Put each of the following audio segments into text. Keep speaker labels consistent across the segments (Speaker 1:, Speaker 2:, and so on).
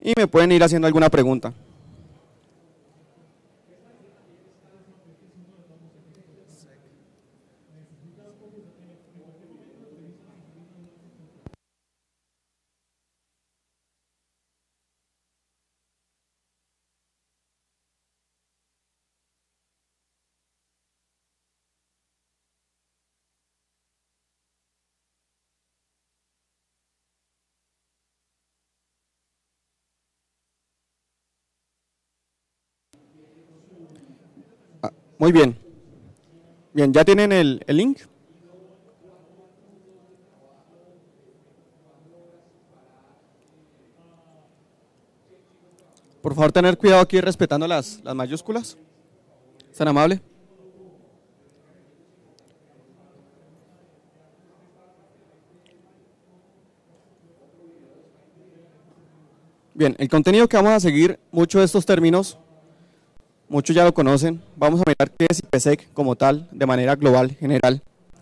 Speaker 1: y me pueden ir haciendo alguna pregunta. Muy bien. Bien, ¿ya tienen el link? Por favor, tener cuidado aquí respetando las mayúsculas. ¿Es tan amable? Bien, el contenido que vamos a seguir, muchos de estos términos, muchos ya lo conocen. Vamos a mirar qué es IPsec como tal, de manera global, general.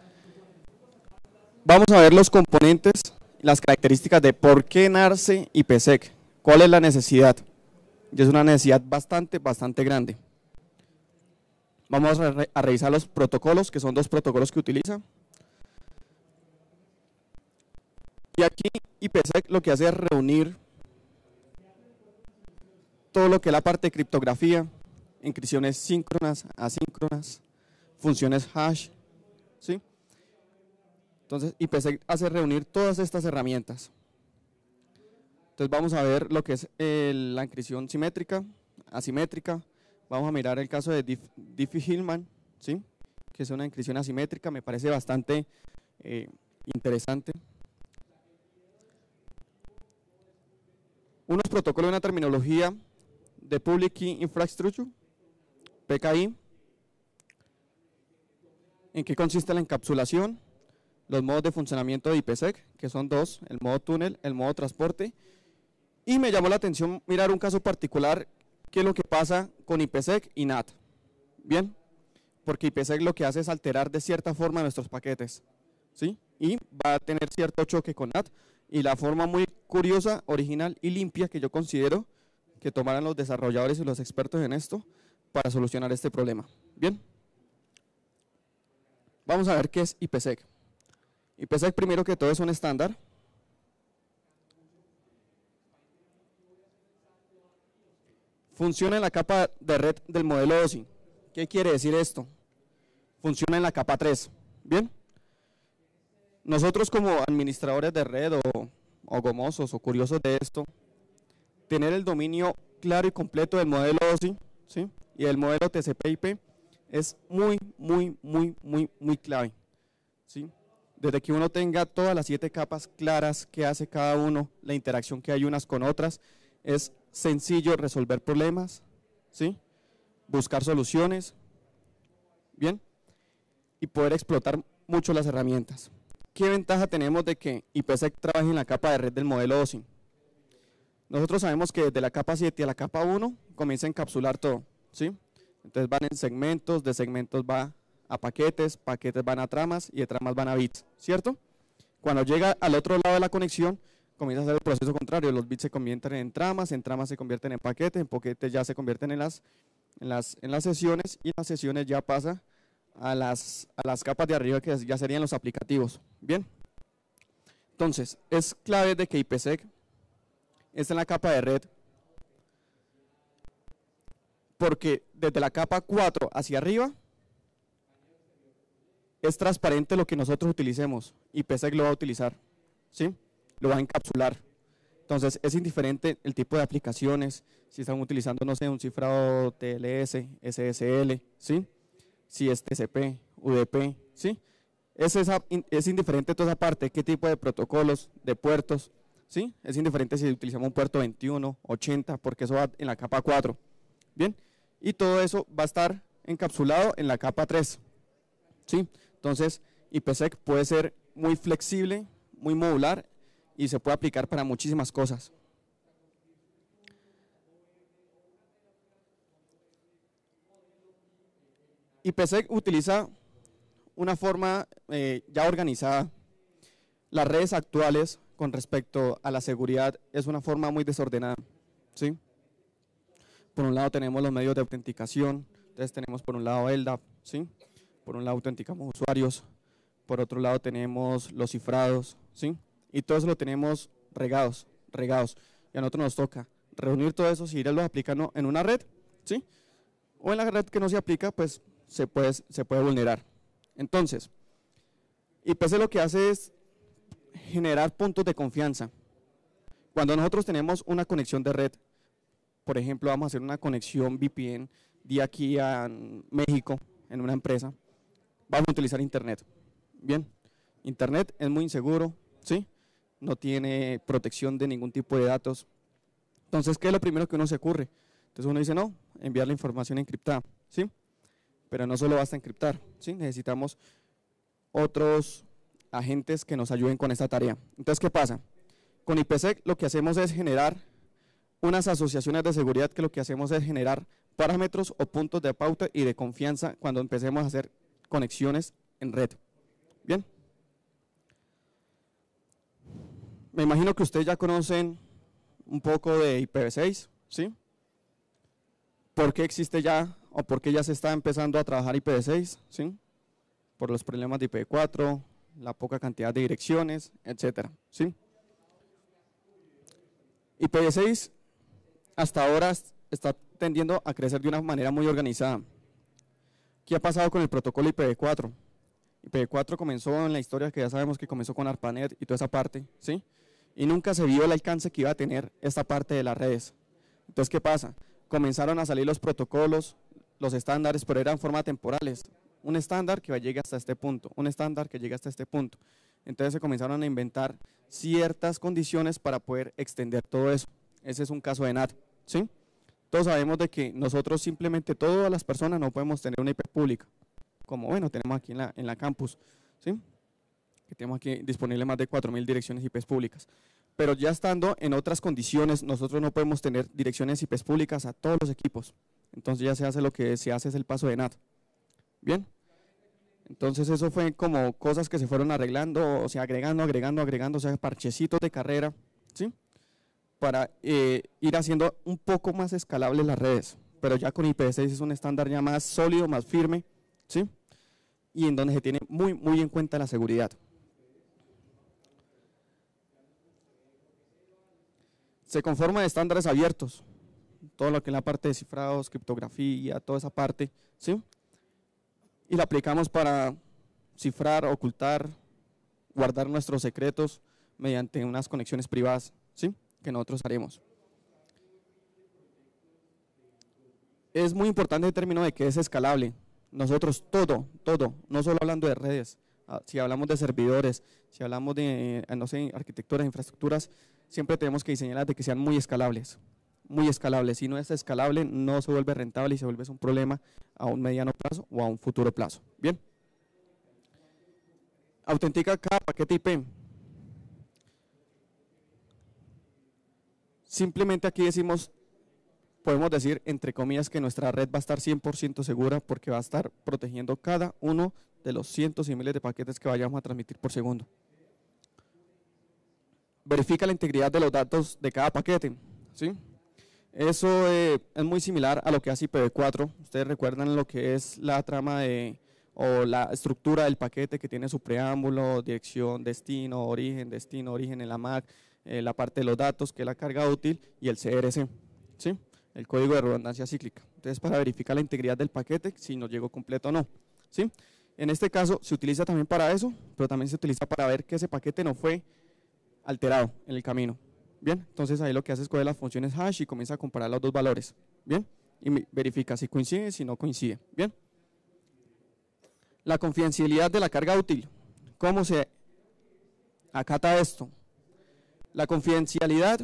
Speaker 1: Vamos a ver los componentes, las características de por qué nace IPsec, cuál es la necesidad. Y es una necesidad bastante grande. Vamos a revisar los protocolos, que son dos protocolos que utiliza. Y aquí IPsec lo que hace es reunir todo lo que es la parte de criptografía, encripciones síncronas, asíncronas, funciones hash, ¿sí? Entonces IPsec hace reunir todas estas herramientas. Entonces vamos a ver lo que es la encripción simétrica, asimétrica. Vamos a mirar el caso de Diffie-Hellman, ¿sí? Que es una encripción asimétrica, me parece bastante interesante. Unos protocolos, una terminología de Public Key Infrastructure, PKI. ¿En qué consiste la encapsulación? Los modos de funcionamiento de IPsec, que son dos, el modo túnel, el modo transporte. Y me llamó la atención mirar un caso particular, qué es lo que pasa con IPsec y NAT. Bien, porque IPsec lo que hace es alterar de cierta forma nuestros paquetes, ¿sí? Y va a tener cierto choque con NAT. Y la forma muy curiosa, original y limpia que yo considero que tomaran los desarrolladores y los expertos en esto para solucionar este problema. Bien, vamos a ver qué es IPsec. IPsec primero que todo es un estándar. Funciona en la capa de red del modelo OSI. ¿Qué quiere decir esto? Funciona en la capa 3. Bien, nosotros como administradores de red o gomosos o curiosos de esto, tener el dominio claro y completo del modelo OSI, ¿sí? Y del modelo TCP/IP es muy clave, ¿sí? Desde que uno tenga todas las 7 capas claras que hace cada uno, la interacción que hay unas con otras, es sencillo resolver problemas, ¿sí? Buscar soluciones, bien, y poder explotar mucho las herramientas. ¿Qué ventaja tenemos de que IPsec trabaje en la capa de red del modelo OSI? Nosotros sabemos que desde la capa 7 a la capa 1 comienza a encapsular todo, ¿sí? Entonces van en segmentos, de segmentos va a paquetes, paquetes van a tramas y de tramas van a bits, ¿cierto? Cuando llega al otro lado de la conexión, comienza a hacer el proceso contrario, los bits se convierten en tramas se convierten en paquetes ya se convierten en las sesiones y en las sesiones ya pasa a las capas de arriba que ya serían los aplicativos, ¿bien? Entonces, es clave de que IPsec está en la capa de red, porque desde la capa 4 hacia arriba es transparente lo que nosotros utilicemos, IPsec lo va a utilizar, ¿sí? Lo va a encapsular. Entonces es indiferente el tipo de aplicaciones, si están utilizando, no sé, un cifrado TLS, SSL, ¿sí? Si es TCP, UDP, ¿sí? Es indiferente toda esa parte, qué tipo de protocolos, de puertos, ¿sí? Es indiferente si utilizamos un puerto 21, 80, porque eso va en la capa 4, ¿bien? Y todo eso va a estar encapsulado en la capa 3, ¿sí? Entonces, IPsec puede ser muy flexible, muy modular y se puede aplicar para muchísimas cosas. IPsec utiliza una forma ya organizada. Las redes actuales con respecto a la seguridad es una forma muy desordenada, ¿sí? Por un lado tenemos los medios de autenticación, entonces tenemos por un lado LDAP, ¿sí? Por un lado autenticamos usuarios, por otro lado tenemos los cifrados, ¿sí? Y todo eso lo tenemos regados. Y a nosotros nos toca reunir todo eso, si irlo aplicando en una red, ¿sí? O en la red que no se aplica, pues se puede vulnerar. Entonces, IPC lo que hace es generar puntos de confianza. Cuando nosotros tenemos una conexión de red, por ejemplo, vamos a hacer una conexión VPN de aquí a México en una empresa, vamos a utilizar Internet. Bien, Internet es muy inseguro, ¿sí? No tiene protección de ningún tipo de datos. Entonces, ¿qué es lo primero que uno se ocurre? Entonces uno dice, no, enviar la información encriptada, ¿sí? Pero no solo basta encriptar, ¿sí? Necesitamos otros agentes que nos ayuden con esta tarea. Entonces, ¿qué pasa? Con IPsec lo que hacemos es generar unas asociaciones de seguridad, que lo que hacemos es generar parámetros o puntos de pauta y de confianza cuando empecemos a hacer conexiones en red. Bien. Me imagino que ustedes ya conocen un poco de IPv6, ¿sí? ¿Por qué existe ya o por qué ya se está empezando a trabajar IPv6? ¿Sí? Por los problemas de IPv4, la poca cantidad de direcciones, etcétera, ¿sí? IPv6 hasta ahora está tendiendo a crecer de una manera muy organizada. ¿Qué ha pasado con el protocolo IPv4? IPv4 comenzó en la historia que ya sabemos que comenzó con ARPANET y toda esa parte, ¿sí? Y nunca se vio el alcance que iba a tener esta parte de las redes. Entonces, ¿qué pasa? Comenzaron a salir los protocolos, los estándares, pero eran formas temporales. Un estándar que llegue hasta este punto, un estándar que llegue hasta este punto. Entonces se comenzaron a inventar ciertas condiciones para poder extender todo eso. Ese es un caso de NAT, ¿sí? Todos sabemos de que nosotros simplemente, todas las personas no podemos tener una IP pública, como bueno, tenemos aquí en la campus, ¿sí? Que tenemos aquí disponible más de 4.000 direcciones IP públicas. Pero ya estando en otras condiciones, nosotros no podemos tener direcciones IP públicas a todos los equipos. Entonces ya se hace lo que se hace es el paso de NAT. Bien. Entonces eso fue como cosas que se fueron arreglando, o sea, agregando, o sea, parchecitos de carrera, ¿sí? Para ir haciendo un poco más escalables las redes. Pero ya con IPv6 es un estándar ya más sólido, más firme, ¿sí? Y en donde se tiene muy en cuenta la seguridad. Se conforma de estándares abiertos, todo lo que es la parte de cifrados, criptografía, toda esa parte, ¿sí? Y la aplicamos para cifrar, ocultar, guardar nuestros secretos mediante unas conexiones privadas, ¿sí? Que nosotros haremos. Es muy importante el término de que es escalable. Nosotros todo, no solo hablando de redes, si hablamos de servidores, si hablamos de, no sé, arquitecturas, infraestructuras, siempre tenemos que diseñarlas de que sean muy escalables. Muy escalables. Si no es escalable, no se vuelve rentable y se vuelve un problema a un mediano plazo o a un futuro plazo. Bien. Autentica cada paquete IP. Simplemente aquí decimos, podemos decir entre comillas que nuestra red va a estar 100% segura porque va a estar protegiendo cada uno de los cientos y miles de paquetes que vayamos a transmitir por segundo. Verifica la integridad de los datos de cada paquete, ¿sí? Eso es muy similar a lo que hace IPv4. Ustedes recuerdan lo que es la trama o la estructura del paquete que tiene su preámbulo, dirección, destino, origen en la MAC, la parte de los datos que es la carga útil y el CRC, ¿sí? El código de redundancia cíclica. Entonces, para verificar la integridad del paquete, si nos llegó completo o no, ¿sí? En este caso se utiliza también para eso, pero también se utiliza para ver que ese paquete no fue alterado en el camino. Bien, entonces ahí lo que hace es coger las funciones hash y comienza a comparar los dos valores. Bien, y verifica si coincide, si no coincide. Bien. La confidencialidad de la carga útil. ¿Cómo se acata esto? La confidencialidad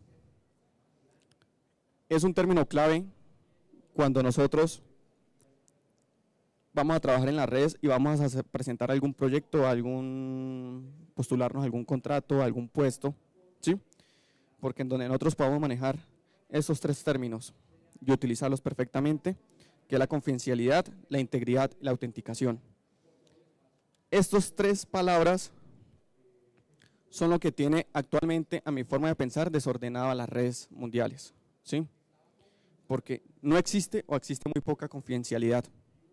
Speaker 1: es un término clave cuando nosotros vamos a trabajar en las redes y vamos a presentar algún proyecto, postularnos a algún contrato, algún puesto, ¿sí? Porque en donde nosotros podamos manejar esos tres términos y utilizarlos perfectamente, que es la confidencialidad, la integridad y la autenticación. Estas tres palabras son lo que tiene actualmente, a mi forma de pensar, desordenada las redes mundiales, ¿sí? Porque no existe o existe muy poca confidencialidad.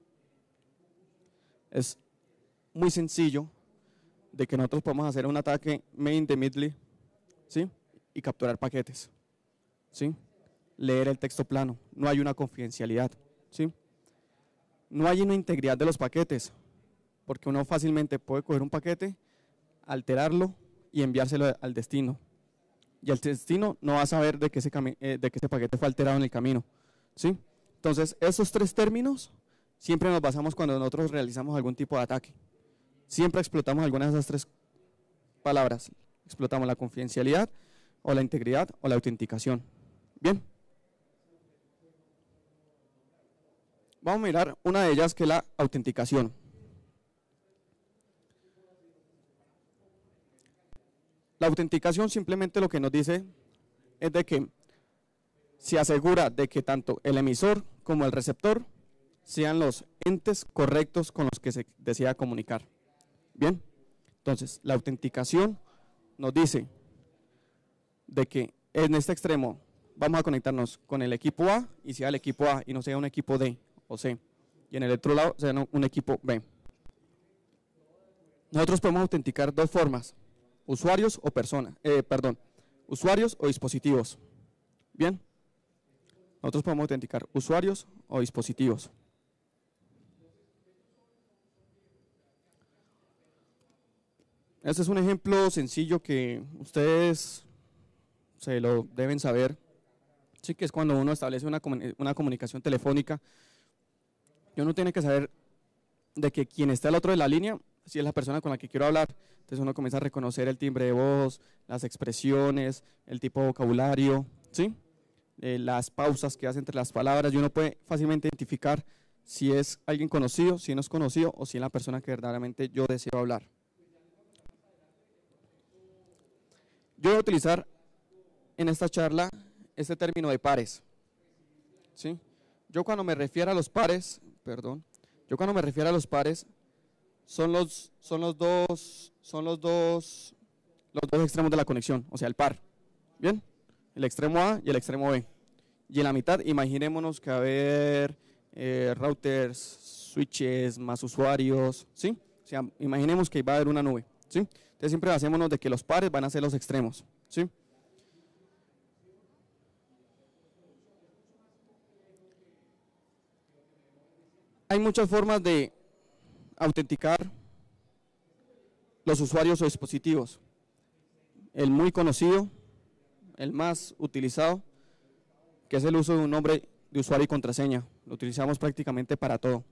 Speaker 1: Es muy sencillo de que nosotros podemos hacer un ataque main de Midley, ¿sí? Y capturar paquetes, ¿sí? Leer el texto plano, no hay una confidencialidad, ¿sí? No hay una integridad de los paquetes, porque uno fácilmente puede coger un paquete, alterarlo y enviárselo al destino. Y el destino no va a saber de que ese paquete fue alterado en el camino, ¿sí? Entonces, esos tres términos siempre nos basamos cuando nosotros realizamos algún tipo de ataque. Siempre explotamos alguna de esas tres palabras. Explotamos la confidencialidad, o la integridad, o la autenticación. Bien. Vamos a mirar una de ellas, que es la autenticación. La autenticación simplemente lo que nos dice es de que se asegura de que tanto el emisor como el receptor sean los entes correctos con los que se desea comunicar. Bien, entonces la autenticación nos dice de que en este extremo vamos a conectarnos con el equipo A y sea el equipo A y no sea un equipo D o C, y en el otro lado sea un equipo B. Nosotros podemos autenticar dos formas: usuarios o personas, usuarios o dispositivos. Bien, nosotros podemos autenticar usuarios o dispositivos. Este es un ejemplo sencillo que ustedes se lo deben saber. Sí, que es cuando uno establece una comunicación telefónica, y uno tiene que saber de que quien está al otro de la línea, si es la persona con la que quiero hablar. Entonces uno comienza a reconocer el timbre de voz, las expresiones, el tipo de vocabulario, ¿sí? Las pausas que hace entre las palabras, y uno puede fácilmente identificar si es alguien conocido, si no es conocido, o si es la persona que verdaderamente yo deseo hablar. Yo voy a utilizar en esta charla este término de pares, ¿sí? Yo cuando me refiero a los pares, son los dos extremos de la conexión, o sea, el par. Bien, el extremo A y el extremo B. Y en la mitad, imaginémonos que va a haber routers, switches, más usuarios, ¿sí? O sea, imaginemos que va a haber una nube, ¿sí? Entonces siempre hacémonos de que los pares van a ser los extremos, ¿sí? Hay muchas formas de autenticar los usuarios o dispositivos. El muy conocido, el más utilizado, que es el uso de un nombre de usuario y contraseña. Lo utilizamos prácticamente para todo,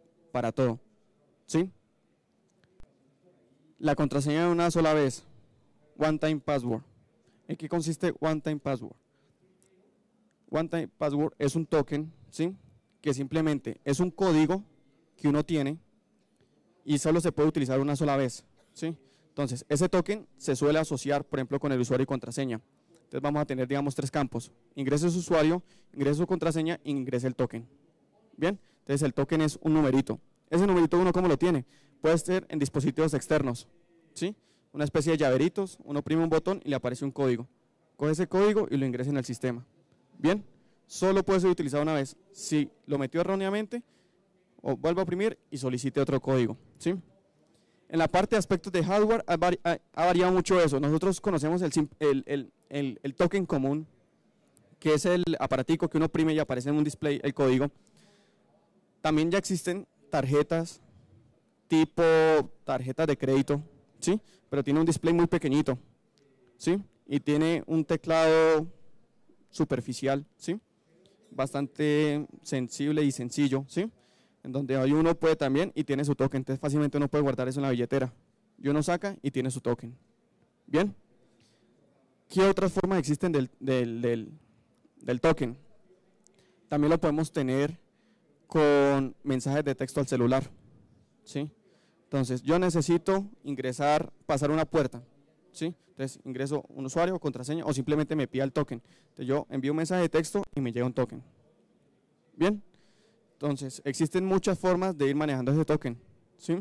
Speaker 1: ¿sí? La contraseña de una sola vez, one time password. ¿En qué consiste one time password? One time password es un token, ¿sí? Que simplemente es un código que uno tiene y solo se puede utilizar una sola vez, ¿sí? Entonces, ese token se suele asociar, por ejemplo, con el usuario y contraseña. Entonces vamos a tener, digamos, tres campos: ingrese su usuario, ingrese su contraseña e ingrese el token. Bien, entonces el token es un numerito. Ese numerito uno, ¿cómo lo tiene? Puede ser en dispositivos externos, ¿sí? Una especie de llaveritos, uno oprime un botón y le aparece un código. Coge ese código y lo ingresa en el sistema. Bien, solo puede ser utilizado una vez. Si lo metió erróneamente, o vuelva a oprimir y solicite otro código, ¿sí? En la parte de aspectos de hardware ha variado mucho eso. Nosotros conocemos el token común, que es el aparatico que uno oprime y aparece en un display el código. También ya existen tarjetas tipo tarjetas de crédito, ¿sí? Pero tiene un display muy pequeñito, ¿sí? Y tiene un teclado superficial, ¿sí? Bastante sensible y sencillo, ¿sí? En donde ahí uno puede también y tiene su token. Entonces fácilmente uno puede guardar eso en la billetera y uno saca y tiene su token. Bien, ¿qué otras formas existen del token? También lo podemos tener con mensajes de texto al celular, ¿sí? Entonces yo necesito pasar una puerta, ¿sí? Entonces ingreso un usuario, contraseña, o simplemente me pida el token. Entonces yo envío un mensaje de texto y me llega un token. Bien, entonces existen muchas formas de ir manejando ese token, ¿sí?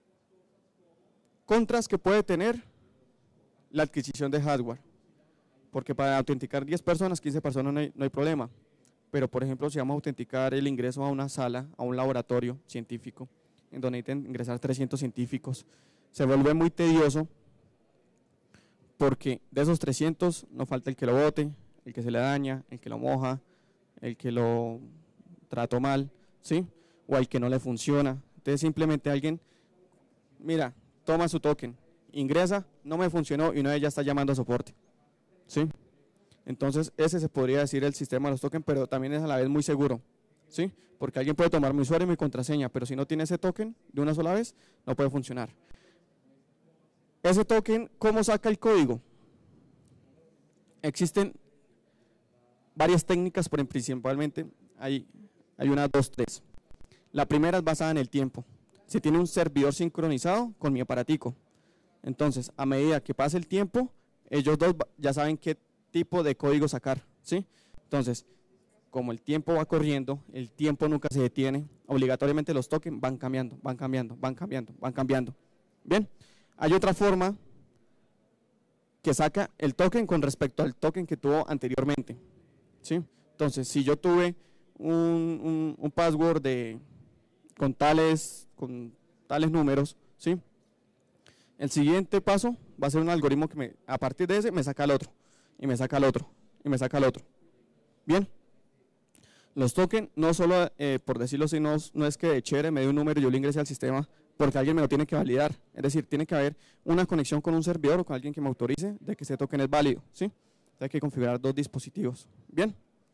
Speaker 1: Contras que puede tener la adquisición de hardware. porque para autenticar 10 personas, 15 personas no hay problema. Pero, por ejemplo, si vamos a autenticar el ingreso a una sala, a un laboratorio científico, en donde necesitan ingresar 300 científicos, se vuelve muy tedioso porque de esos 300 no falta el que lo bote, el que se le daña, el que lo moja, el que lo trató mal, ¿sí? O al que no le funciona. Entonces simplemente alguien, mira, toma su token, ingresa, no me funcionó y uno de ellas está llamando a soporte, ¿sí? Entonces ese se podría decir el sistema de los tokens, pero también es a la vez muy seguro, ¿sí? Porque alguien puede tomar mi usuario y mi contraseña, pero si no tiene ese token de una sola vez, no puede funcionar. Ese token, ¿cómo saca el código? Existen varias técnicas, pero principalmente hay una, dos, tres. La primera es basada en el tiempo. Si tiene un servidor sincronizado con mi aparatico, entonces a medida que pase el tiempo, ellos dos ya saben qué tipo de código sacar, ¿sí? Entonces, como el tiempo va corriendo, el tiempo nunca se detiene, obligatoriamente los tokens van cambiando, van cambiando, van cambiando, van cambiando. Bien, hay otra forma que saca el token con respecto al token que tuvo anteriormente, ¿sí? Entonces, si yo tuve un password con tales números, ¿sí? El siguiente paso va a ser un algoritmo que a partir de ese me saca el otro, y me saca el otro, y me saca el otro. Bien, los tokens no solo, por decirlo así, no es que de chévere me dé un número y yo lo ingrese al sistema, porque alguien me lo tiene que validar. Es decir, tiene que haber una conexión con un servidor o con alguien que me autorice de que ese token es válido, ¿sí? Hay que configurar dos dispositivos. Bien.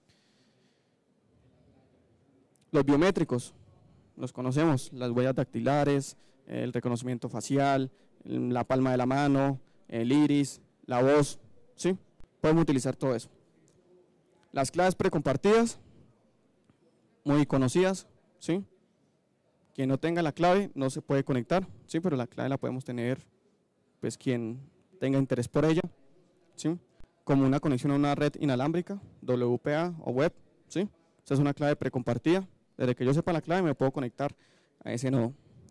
Speaker 1: Los biométricos, los conocemos, las huellas dactilares, el reconocimiento facial, la palma de la mano, el iris, la voz, ¿sí? Podemos utilizar todo eso. Las claves precompartidas, muy conocidas, ¿sí? Quien no tenga la clave no se puede conectar, ¿sí? Pero la clave la podemos tener, pues, quien tenga interés por ella, ¿sí? Como una conexión a una red inalámbrica, WPA o web, ¿sí? Esa es una clave precompartida. Desde que yo sepa la clave me puedo conectar a ese nodo.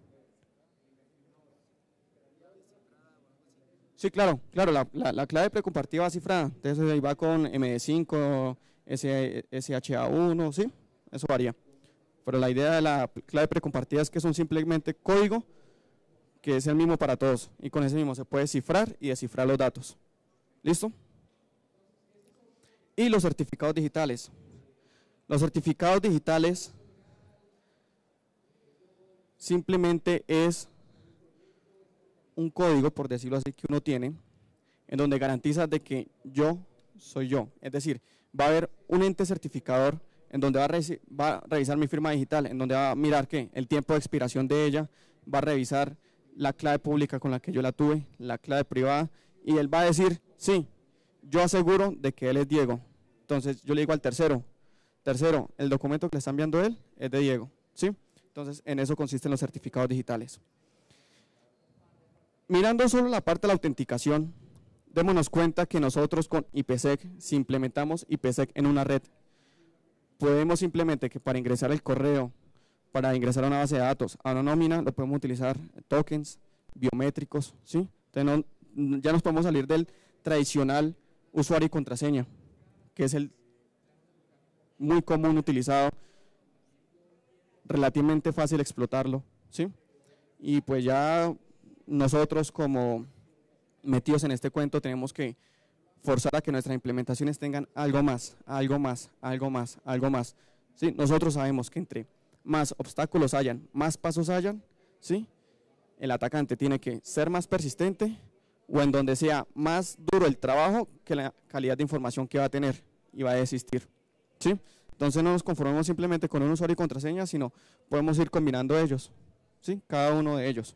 Speaker 1: Sí, claro, la clave precompartida va cifrada, entonces ahí va con MD5, SHA1, ¿sí? Eso varía. Pero la idea de la clave precompartida es que son simplemente código que es el mismo para todos y con ese mismo se puede cifrar y descifrar los datos. ¿Listo? Y los certificados digitales. Los certificados digitales simplemente es un código, por decirlo así, que uno tiene, en donde garantiza de que yo soy yo. Es decir, va a haber un ente certificador en donde va a revisar mi firma digital, en donde va a mirar ¿qué? El tiempo de expiración de ella, va a revisar la clave pública con la que yo la tuve, la clave privada, y él va a decir, sí, yo aseguro de que él es Diego. Entonces yo le digo al tercero, el documento que le está enviando él es de Diego, ¿sí? Entonces en eso consisten los certificados digitales. Mirando solo la parte de la autenticación, démonos cuenta que nosotros con IPsec, si implementamos IPsec en una red, podemos simplemente que para ingresar el correo, para ingresar a una base de datos, a una nómina, lo podemos utilizar tokens, biométricos, ¿sí? Entonces ya nos podemos salir del tradicional usuario y contraseña, que es el muy común utilizado, relativamente fácil explotarlo, ¿sí? Y pues ya nosotros como metidos en este cuento tenemos que forzar a que nuestras implementaciones tengan algo más, algo más, algo más, algo más. ¿Sí? Nosotros sabemos que entre más obstáculos hayan, más pasos hayan, ¿sí? El atacante tiene que ser más persistente o en donde sea más duro el trabajo que la calidad de información que va a tener y va a desistir, ¿sí? Entonces no nos conformamos simplemente con un usuario y contraseña, sino podemos ir combinando ellos, ¿sí? Cada uno de ellos.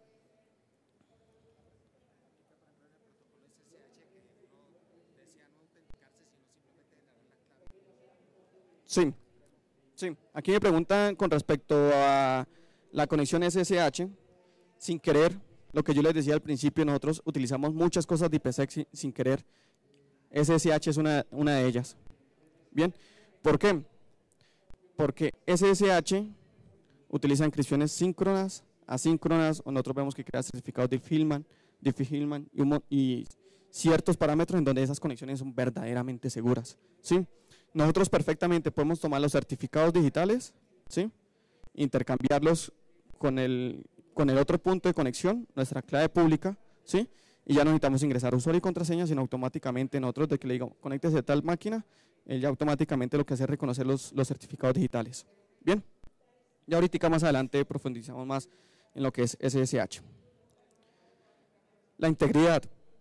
Speaker 1: Sí, sí. Aquí me preguntan con respecto a la conexión SSH, sin querer, lo que yo les decía al principio, nosotros utilizamos muchas cosas de IPsec sin querer. SSH es una de ellas. Bien, ¿por qué? Porque SSH utiliza inscripciones síncronas, asíncronas, o nosotros vemos que crea certificados de Diffie-Hellman y ciertos parámetros en donde esas conexiones son verdaderamente seguras, ¿sí? Nosotros perfectamente podemos tomar los certificados digitales, ¿sí? Intercambiarlos con el otro punto de conexión, nuestra clave pública, ¿sí? Y ya no necesitamos ingresar usuario y contraseña, sino automáticamente nosotros de que le digo, conéctese a tal máquina, él ya automáticamente lo que hace es reconocer los certificados digitales. Bien, ya ahorita más adelante profundizamos más en lo que es SSH. La integridad.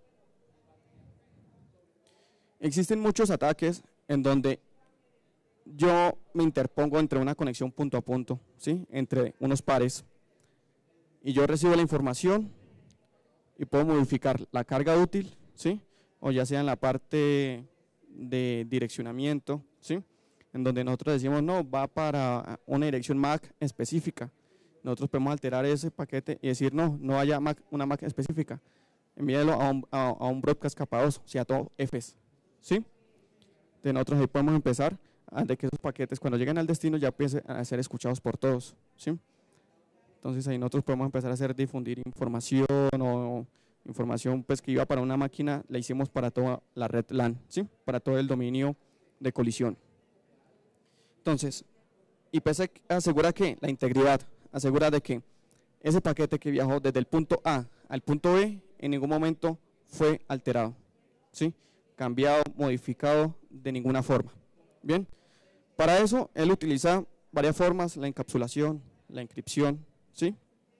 Speaker 1: Existen muchos ataques en donde yo me interpongo entre una conexión punto a punto, ¿sí? Entre unos pares, y yo recibo la información y puedo modificar la carga útil, ¿sí? O ya sea en la parte de direccionamiento, ¿sí? En donde nosotros decimos, no, va para una dirección MAC específica. Nosotros podemos alterar ese paquete y decir, no, no haya una MAC específica. Envíelo a un broadcast capa 2, o sea, a todo Fs, ¿sí? De nosotros ahí podemos empezar a de que esos paquetes cuando lleguen al destino ya empiecen a ser escuchados por todos, ¿sí? Entonces ahí nosotros podemos empezar a hacer difundir información o información pues que iba para una máquina, la hicimos para toda la red LAN, ¿sí? Para todo el dominio de colisión. Entonces, IPsec asegura que la integridad, asegura de que ese paquete que viajó desde el punto A al punto B en ningún momento fue alterado, ¿sí? Cambiado, modificado de ninguna forma. Bien, para eso él utiliza varias formas, la encapsulación, la encripción, ¿sí?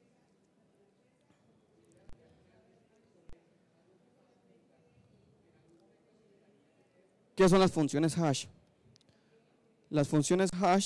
Speaker 1: ¿Qué son las funciones hash? Las funciones hash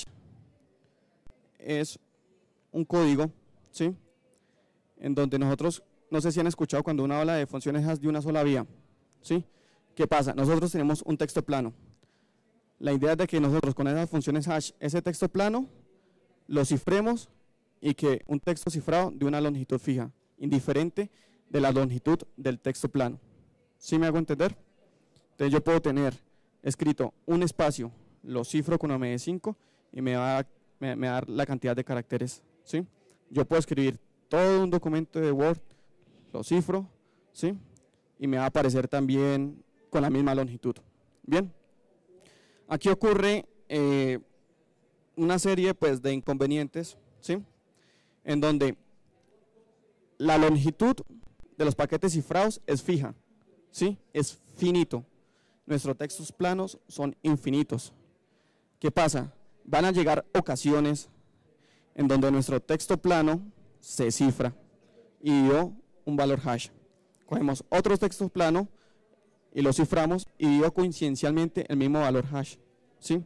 Speaker 1: es un código, ¿sí? En donde nosotros, no sé si han escuchado cuando uno habla de funciones hash de una sola vía, ¿sí? ¿Qué pasa? Nosotros tenemos un texto plano. La idea es de que nosotros con esas funciones hash, ese texto plano, lo cifremos y que un texto cifrado de una longitud fija, indiferente de la longitud del texto plano. ¿Sí me hago entender? Entonces yo puedo tener escrito un espacio, lo cifro con OMD5 y me va a dar la cantidad de caracteres, ¿sí? Yo puedo escribir todo un documento de Word, lo cifro, ¿sí? Y me va a aparecer también con la misma longitud. Bien, aquí ocurre una serie pues, de inconvenientes, ¿sí? En donde la longitud de los paquetes cifrados es fija, ¿sí? Es finito. Nuestros textos planos son infinitos. ¿Qué pasa? Van a llegar ocasiones en donde nuestro texto plano se cifra y dio un valor hash. Cogemos otros textos planos y los ciframos y dio coincidencialmente el mismo valor hash, ¿sí?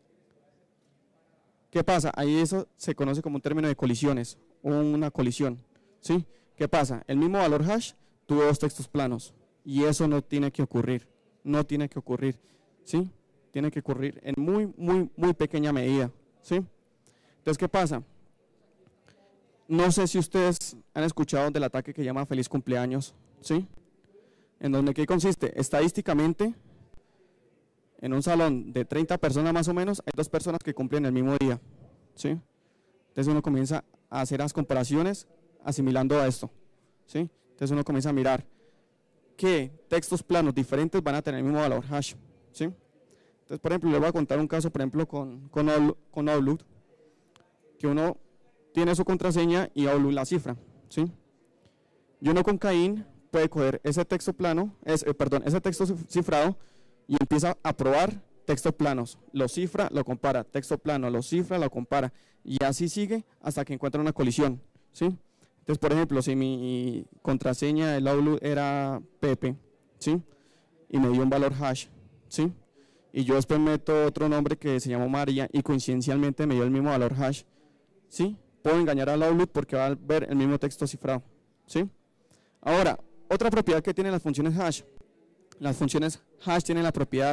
Speaker 1: ¿Qué pasa? Ahí eso se conoce como un término de colisiones, una colisión, ¿sí? ¿Qué pasa? El mismo valor hash tuvo dos textos planos y eso no tiene que ocurrir, no tiene que ocurrir, ¿sí? Tiene que ocurrir en muy pequeña medida, ¿sí? Entonces, ¿qué pasa? No sé si ustedes han escuchado del ataque que llama Feliz Cumpleaños, ¿sí? En donde, ¿qué consiste? Estadísticamente, en un salón de 30 personas más o menos, hay 2 personas que cumplen el mismo día, ¿sí? Entonces uno comienza a hacer las comparaciones asimilando a esto, ¿sí? Entonces uno comienza a mirar qué textos planos diferentes van a tener el mismo valor hash, ¿sí? Entonces, por ejemplo, les voy a contar un caso, por ejemplo, con Outlook, que uno tiene su contraseña y Outlook la cifra, ¿sí? Y uno con Cain puede coger ese texto plano, ese texto cifrado y empieza a probar textos planos, lo cifra, lo compara, texto plano, lo cifra, lo compara y así sigue hasta que encuentra una colisión, ¿sí? Entonces, por ejemplo, si mi contraseña del Outlook era Pepe, ¿sí? Y me dio un valor hash, ¿sí? Y yo después meto otro nombre que se llamó María y coincidencialmente me dio el mismo valor hash, ¿sí? Puedo engañar al Outlook porque va a ver el mismo texto cifrado, ¿sí? Ahora, otra propiedad que tienen las funciones hash. Las funciones hash tienen la propiedad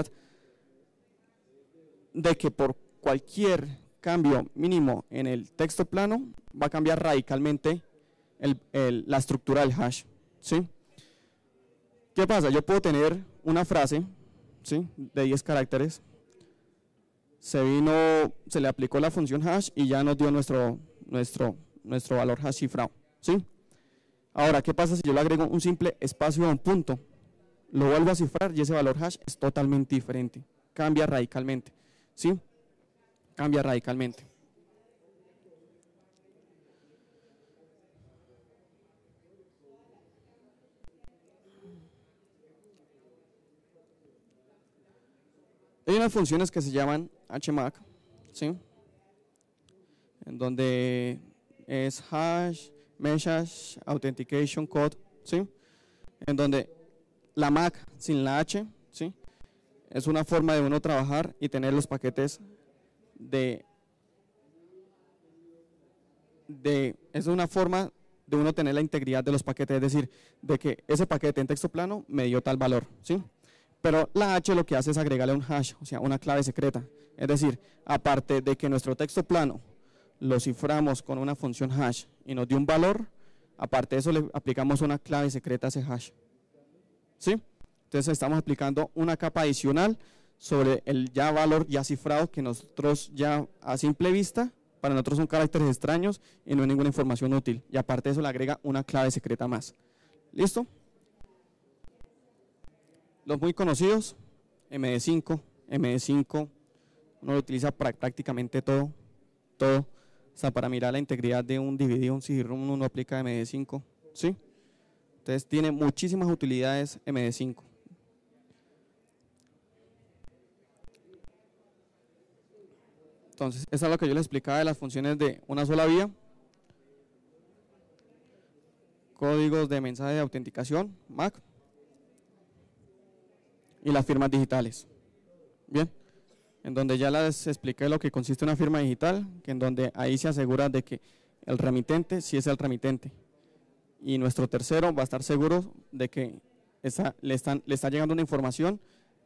Speaker 1: de que por cualquier cambio mínimo en el texto plano va a cambiar radicalmente la estructura del hash, ¿sí? ¿Qué pasa? Yo puedo tener una frase, ¿sí? De 10 caracteres, se le aplicó la función hash y ya nos dio nuestro valor hash cifrado, ¿sí? Ahora, ¿qué pasa si yo le agrego un simple espacio a un punto? lo vuelvo a cifrar y ese valor hash es totalmente diferente, cambia radicalmente, ¿sí? Cambia radicalmente. Hay unas funciones que se llaman HMAC, ¿sí? En donde es hash, message, authentication code, ¿sí? En donde la MAC sin la H, ¿sí? Es una forma de uno trabajar y tener los paquetes es una forma de uno tener la integridad de los paquetes, es decir, de que ese paquete en texto plano me dio tal valor, ¿sí? Pero la H lo que hace es agregarle un hash, o sea, una clave secreta. Es decir, aparte de que nuestro texto plano lo ciframos con una función hash y nos dio un valor, aparte de eso le aplicamos una clave secreta a ese hash, ¿sí? Entonces estamos aplicando una capa adicional sobre el ya valor ya cifrado que nosotros ya a simple vista, para nosotros son caracteres extraños y no hay ninguna información útil. Y aparte de eso le agrega una clave secreta más. ¿Listo? Los muy conocidos, MD5, uno lo utiliza para prácticamente todo. O sea, para mirar la integridad de un DVD, un CD-ROM, uno aplica MD5, ¿sí? Entonces tiene muchísimas utilidades MD5. Entonces, eso es lo que yo les explicaba de las funciones de una sola vía. Códigos de mensaje de autenticación, MAC. Y las firmas digitales. Bien, en donde ya les expliqué lo que consiste una firma digital, que en donde ahí se asegura de que el remitente sí es el remitente. Y nuestro tercero va a estar seguro de que le está llegando una información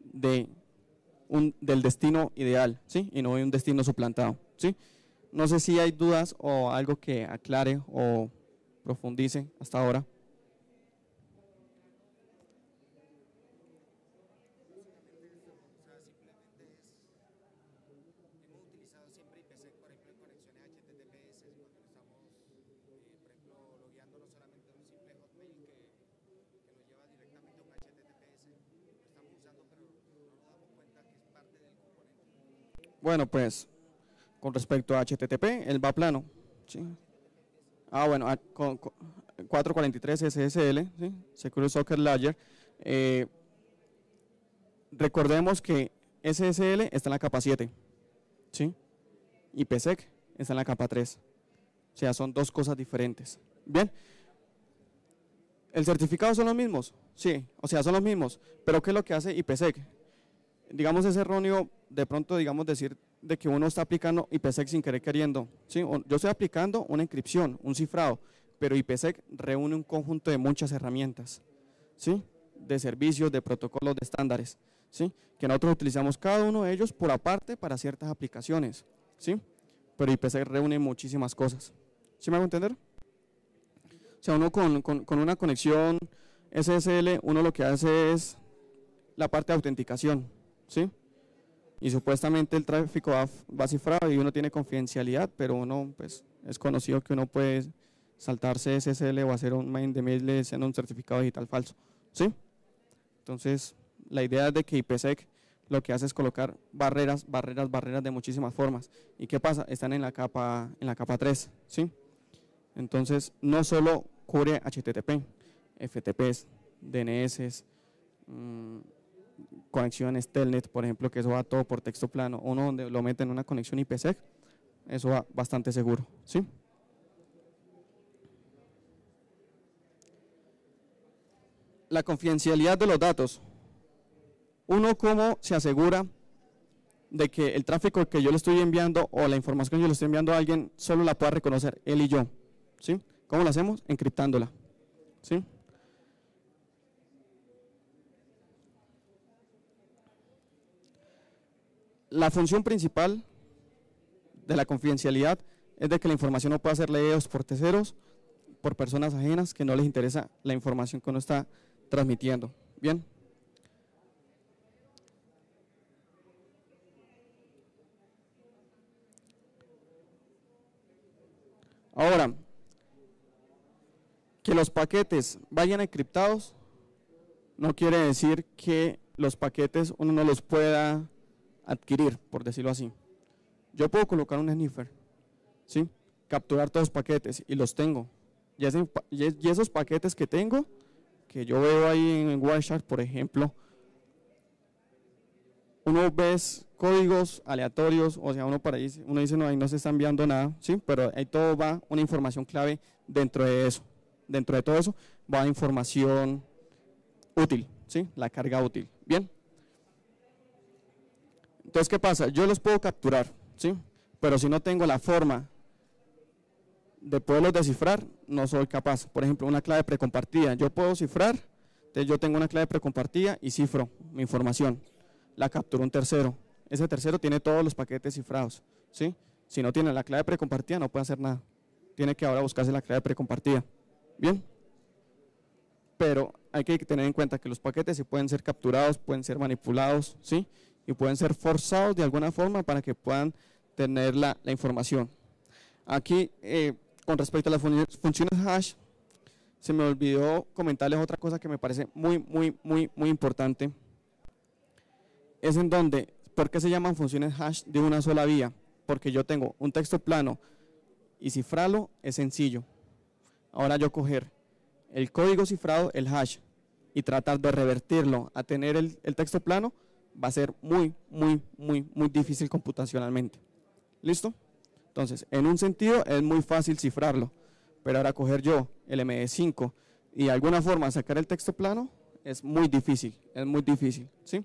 Speaker 1: del destino ideal, ¿sí? Y no de un destino suplantado, ¿sí? No sé si hay dudas o algo que aclare o profundice hasta ahora. Bueno, pues con respecto a HTTP, él va plano, ¿sí? Bueno, con 443 SSL, ¿sí? Secure Socket Layer. Recordemos que SSL está en la capa 7, ¿sí? Y PSEC está en la capa 3. O sea, son dos cosas diferentes. Bien. ¿El certificado son los mismos? Sí, o sea, son los mismos. Pero ¿qué es lo que hace IPsec? Digamos, es erróneo de pronto, digamos, decir de que uno está aplicando IPsec sin querer queriendo. ¿Sí? Yo estoy aplicando una encripción, un cifrado, pero IPsec reúne un conjunto de muchas herramientas, ¿sí? De servicios, de protocolos, de estándares, ¿sí? Que nosotros utilizamos cada uno de ellos por aparte para ciertas aplicaciones, ¿sí? Pero IPsec reúne muchísimas cosas. ¿Sí me hago entender? O sea, uno con una conexión SSL, uno lo que hace es la parte de autenticación, ¿sí? Y supuestamente el tráfico va cifrado y uno tiene confidencialidad, pero uno, pues, es conocido que uno puede saltarse SSL o hacer un main de mail siendo un certificado digital falso, ¿sí? Entonces, la idea es de que IPsec lo que hace es colocar barreras de muchísimas formas. ¿Y qué pasa? Están en la capa 3, ¿sí? Entonces, no solo cubre HTTP, FTPs, DNS, conexiones Telnet, por ejemplo, que eso va todo por texto plano, uno donde lo mete en una conexión IPsec, eso va bastante seguro, ¿sí? La confidencialidad de los datos. Uno, ¿cómo se asegura de que el tráfico que yo le estoy enviando o la información que yo le estoy enviando a alguien solo la pueda reconocer él y yo? ¿Sí? ¿Cómo lo hacemos? Encriptándola, ¿sí? La función principal de la confidencialidad es de que la información no pueda ser leída por terceros, por personas ajenas que no les interesa la información que uno está transmitiendo. Bien. Ahora, que los paquetes vayan encriptados no quiere decir que los paquetes uno no los pueda adquirir, por decirlo así. Yo puedo colocar un sniffer, ¿sí? Capturar todos los paquetes y los tengo. Y esos paquetes que tengo, que yo veo ahí en Wireshark, por ejemplo, uno ve códigos aleatorios, o sea, uno dice, no, ahí no se está enviando nada, ¿sí? Pero ahí todo va una información clave dentro de eso. Dentro de todo eso va información útil, ¿sí? La carga útil. Bien. Entonces, ¿qué pasa? Yo los puedo capturar, ¿sí? Pero si no tengo la forma de poderlos descifrar, no soy capaz. Por ejemplo, una clave precompartida. Yo puedo cifrar, entonces yo tengo una clave precompartida y cifro mi información. La captura un tercero. Ese tercero tiene todos los paquetes cifrados, ¿sí? Si no tiene la clave precompartida, no puede hacer nada. Tiene que ahora buscarse la clave precompartida. Bien. Pero hay que tener en cuenta que los paquetes sí pueden ser capturados, pueden ser manipulados, ¿sí? Y pueden ser forzados de alguna forma para que puedan tener la información. Aquí, con respecto a las funciones hash, se me olvidó comentarles otra cosa que me parece muy importante. Es en donde, ¿por qué se llaman funciones hash de una sola vía? Porque yo tengo un texto plano y cifrarlo es sencillo. Ahora yo coger el código cifrado, el hash, y tratar de revertirlo a tener el texto plano, va a ser muy difícil computacionalmente. ¿Listo? Entonces, en un sentido es muy fácil cifrarlo, pero ahora coger yo el MD5 y de alguna forma sacar el texto plano es muy difícil, ¿sí?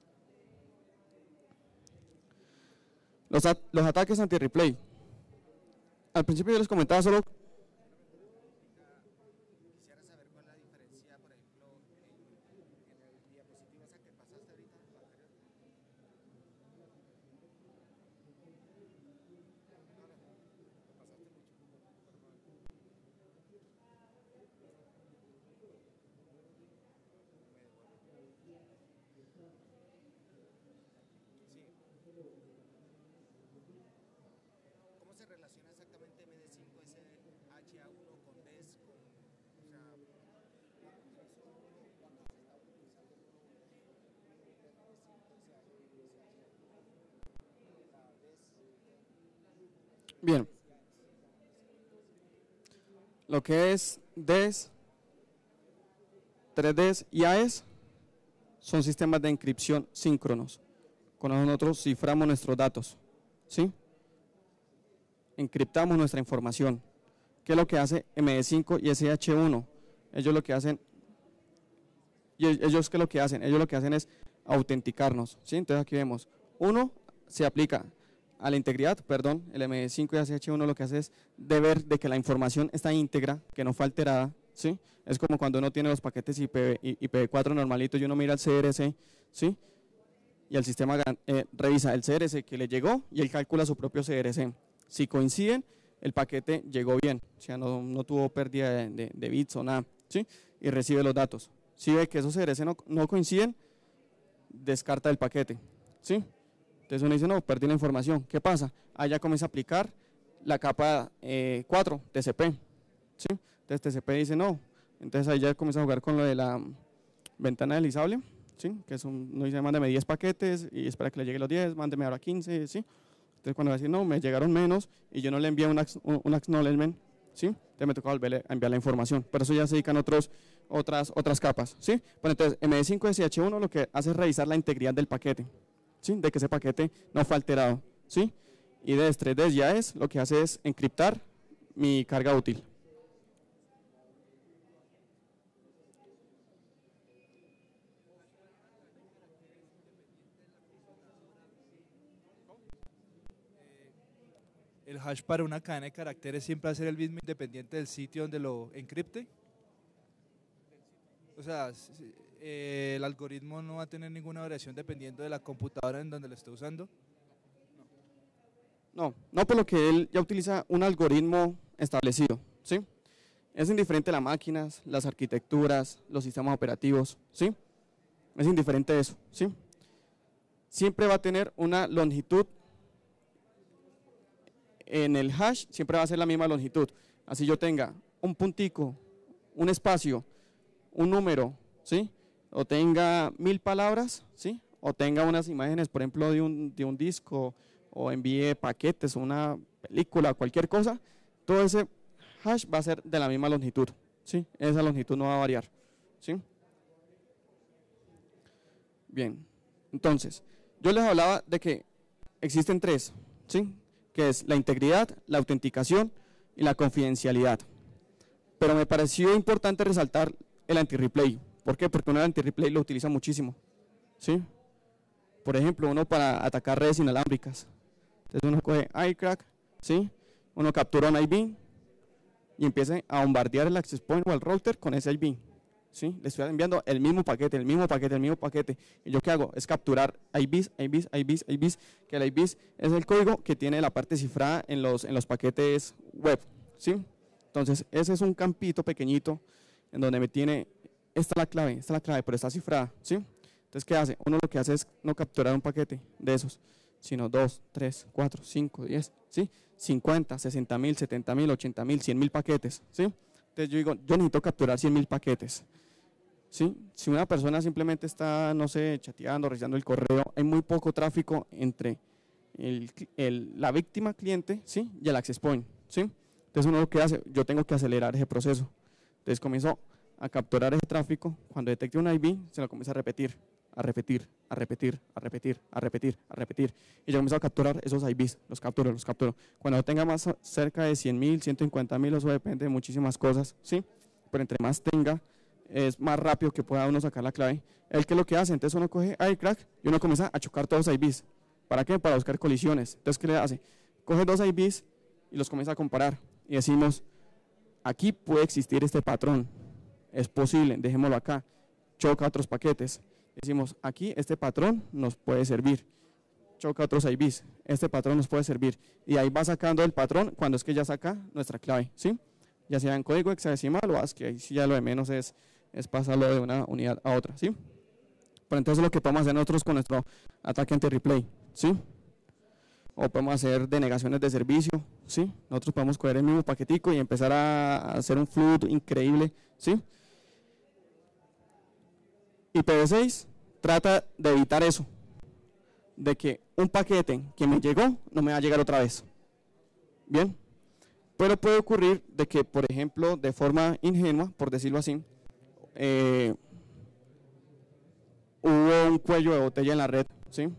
Speaker 1: Los ataques anti-replay. Al principio yo les comentaba solo.
Speaker 2: Quisiera saber cuál es la diferencia, por ejemplo, en el diapositiva esa que pasaste ahorita, la anterior. ¿Cómo se relaciona exactamente MD5 SHA1 con DES?
Speaker 1: Bien. Lo que es DES, 3Ds y AES son sistemas de encripción síncronos. Con nosotros ciframos nuestros datos, ¿sí? Encriptamos nuestra información. ¿Qué es lo que hace MD5 y SH1? Ellos lo que hacen es autenticarnos, ¿sí? Entonces aquí vemos, uno se aplica a la integridad, perdón, el MD5 y SH1 lo que hace es de ver de que la información está íntegra, que no fue alterada, ¿sí? Es como cuando uno tiene los paquetes IPv4 normalitos y uno mira el CRC, ¿sí? Y el sistema revisa el CRC que le llegó y él calcula su propio CRC. Si coinciden, el paquete llegó bien, o sea, no tuvo pérdida de bits o nada, ¿sí? Y recibe los datos. Si ve que esos CRC no coinciden, descarta el paquete, ¿sí? Entonces uno dice, no, perdí la información. ¿Qué pasa? Ahí ya comienza a aplicar la capa 4, TCP, ¿sí? Entonces TCP dice no. Entonces ahí ya comienza a jugar con lo de la ventana deslizable, ¿sí? Que es uno dice, mándeme 10 paquetes y espera que le lleguen los 10, mándeme ahora 15, ¿sí? Entonces cuando va a decir, no, me llegaron menos y yo no le envié un acknowledgement, ¿sí? Entonces me toca volverle a enviar la información. Pero eso ya se dedican otras capas, ¿sí? Bueno, entonces MD5 SH1 lo que hace es revisar la integridad del paquete, ¿sí? De que ese paquete no fue alterado, ¿sí? Y de 3Ds ya es, lo que hace es encriptar mi carga útil.
Speaker 3: El hash para una cadena de caracteres siempre va a ser el mismo independiente del sitio donde lo encripte. O sea, el algoritmo no va a tener ninguna variación dependiendo de la computadora en donde lo esté usando.
Speaker 1: No, por lo que él ya utiliza un algoritmo establecido, ¿sí? Es indiferente las máquinas, las arquitecturas, los sistemas operativos, ¿sí? Es indiferente eso, ¿sí? Siempre va a tener una longitud en el hash, siempre va a ser la misma longitud. Así yo tenga un puntico, un espacio, un número, ¿sí? o tenga 1000 palabras, ¿sí? O tenga unas imágenes, por ejemplo, de un disco, o envíe paquetes, una película, cualquier cosa, todo ese hash va a ser de la misma longitud, ¿sí? Esa longitud no va a variar, ¿sí? Bien, entonces, yo les hablaba de que existen tres, ¿sí? Que es la integridad, la autenticación y la confidencialidad. Pero me pareció importante resaltar el anti-replay. ¿Por qué? Porque uno el anti-replay lo utiliza muchísimo, ¿sí? Por ejemplo, uno para atacar redes inalámbricas. Entonces uno coge iCrack, ¿sí? Uno captura un IP y empieza a bombardear el access point o el router con ese IP, ¿sí? Le estoy enviando el mismo paquete, el mismo paquete, el mismo paquete. ¿Y yo qué hago? Es capturar IPs, que el IPs es el código que tiene la parte cifrada en los paquetes web, ¿sí? Entonces, ese es un campito pequeñito en donde me tiene, esta es la clave, pero está cifrada, ¿sí? Entonces, ¿qué hace? Uno lo que hace es no capturar un paquete de esos, sino 2, 3, 4, 5, 10, ¿sí? 50, 60.000, 70.000, 80.000, 100.000 paquetes, ¿sí? Entonces yo digo, yo necesito capturar 100.000 paquetes, ¿sí? Si una persona simplemente está, no sé, chateando, revisando el correo, hay muy poco tráfico entre la víctima cliente, ¿sí? Y el access point, ¿sí? Entonces uno lo que hace, yo tengo que acelerar ese proceso. Entonces comienzo a capturar ese tráfico, cuando detecte un IP, se lo comienza a repetir, y yo comienzo a capturar esos IPs, los capturo. Cuando tenga más cerca de 100.000, 150.000, eso depende de muchísimas cosas, ¿sí? Pero entre más tenga, es más rápido que pueda uno sacar la clave. ¿El qué es lo que hace? Entonces uno coge iCrack y uno comienza a chocar todos los IPs. ¿Para qué? Para buscar colisiones. Entonces, ¿qué le hace? Coge dos IPs y los comienza a comparar. Y decimos, aquí puede existir este patrón. Es posible, dejémoslo acá. Choca otros paquetes. Decimos, aquí este patrón nos puede servir. Choca otros IPs. Este patrón nos puede servir. Y ahí va sacando el patrón cuando es que ya saca nuestra clave, ¿sí? Ya sea en código hexadecimal o ASCII, ahí sí ya lo de menos es pasarlo de una unidad a otra, ¿sí? Pero entonces lo que podemos hacer nosotros con nuestro ataque anti-replay, ¿sí? O podemos hacer denegaciones de servicio, ¿sí? Nosotros podemos coger el mismo paquetico y empezar a hacer un flujo increíble, ¿sí? IPv6 trata de evitar eso, de que un paquete que me llegó no me va a llegar otra vez, ¿bien? Pero puede ocurrir de que, por ejemplo, de forma ingenua, por decirlo así, hubo un cuello de botella en la red, ¿sí?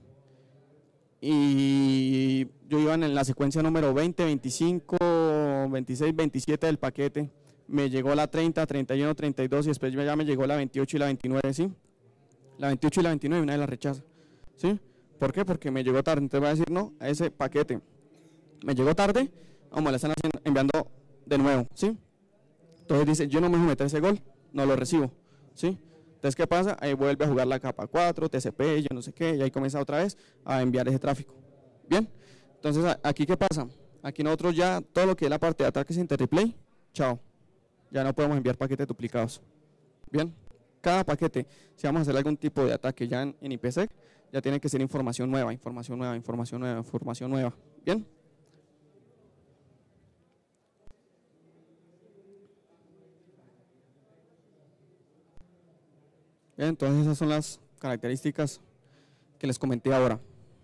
Speaker 1: Y yo iba en la secuencia número 20, 25, 26, 27 del paquete, me llegó la 30, 31, 32 y después ya me llegó la 28 y la 29, ¿sí? La 28 y la 29 una de las rechaza, ¿sí? ¿Por qué? Porque me llegó tarde. Entonces va a decir no a ese paquete. Me llegó tarde, o me lo están enviando de nuevo, ¿sí? Entonces dice, yo no me voy a meter ese gol, no lo recibo, ¿sí? Entonces, ¿qué pasa? Ahí vuelve a jugar la capa 4, TCP, yo no sé qué, y ahí comienza otra vez a enviar ese tráfico. ¿Bien? Entonces, ¿aquí qué pasa? Aquí nosotros ya, todo lo que es la parte de ataques inter-replay, chao. Ya no podemos enviar paquetes duplicados. ¿Bien? Cada paquete, si vamos a hacer algún tipo de ataque ya en IPsec, ya tiene que ser información nueva. ¿Bien? Bien, entonces esas son las características que les comenté ahora.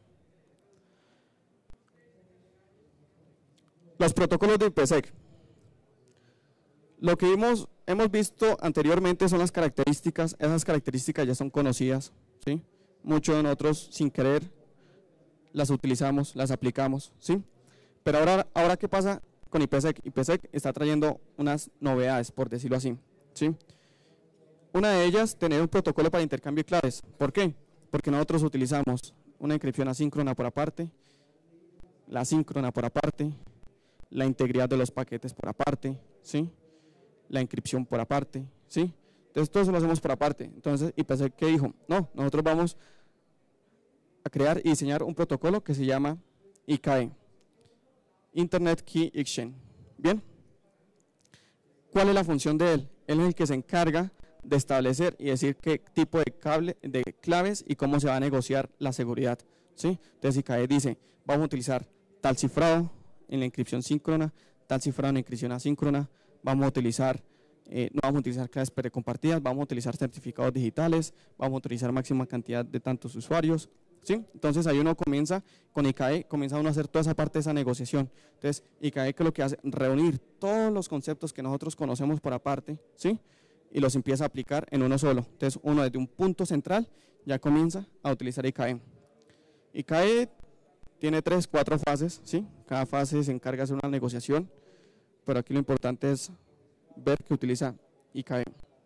Speaker 1: Los protocolos de IPsec. Lo que hemos visto anteriormente son las características, esas características ya son conocidas, ¿sí? Muchos de nosotros sin querer las utilizamos, las aplicamos, ¿sí? Pero ahora ¿qué pasa con IPsec? IPsec está trayendo unas novedades, por decirlo así, ¿sí? Una de ellas, tener un protocolo para intercambio de claves. ¿Por qué? Porque nosotros utilizamos una encripción asíncrona por aparte, la síncrona por aparte, la integridad de los paquetes por aparte, ¿sí? La encripción por aparte, ¿sí? Entonces todo eso lo hacemos por aparte. Entonces IPsec, ¿qué dijo? No, nosotros vamos a crear y diseñar un protocolo que se llama IKE, Internet Key Exchange. ¿Bien? ¿Cuál es la función de él? Él es el que se encarga de establecer y decir qué tipo de claves y cómo se va a negociar la seguridad, ¿sí? Entonces IKE dice, vamos a utilizar tal cifrado en la encripción síncrona, tal cifrado en la encripción asíncrona, vamos a utilizar no vamos a utilizar claves precompartidas, vamos a utilizar certificados digitales, vamos a utilizar máxima cantidad de tantos usuarios, ¿sí? Entonces ahí uno comienza, con ICAE, comienza uno a hacer toda esa parte de esa negociación. Entonces ICAE, que lo que hace, reunir todos los conceptos que nosotros conocemos por aparte, ¿sí? Y los empieza a aplicar en uno solo. Entonces uno desde un punto central ya comienza a utilizar ICAE. ICAE tiene 3, 4 fases, ¿sí? Cada fase se encarga de hacer una negociación, pero aquí lo importante es ver que utiliza ICAE.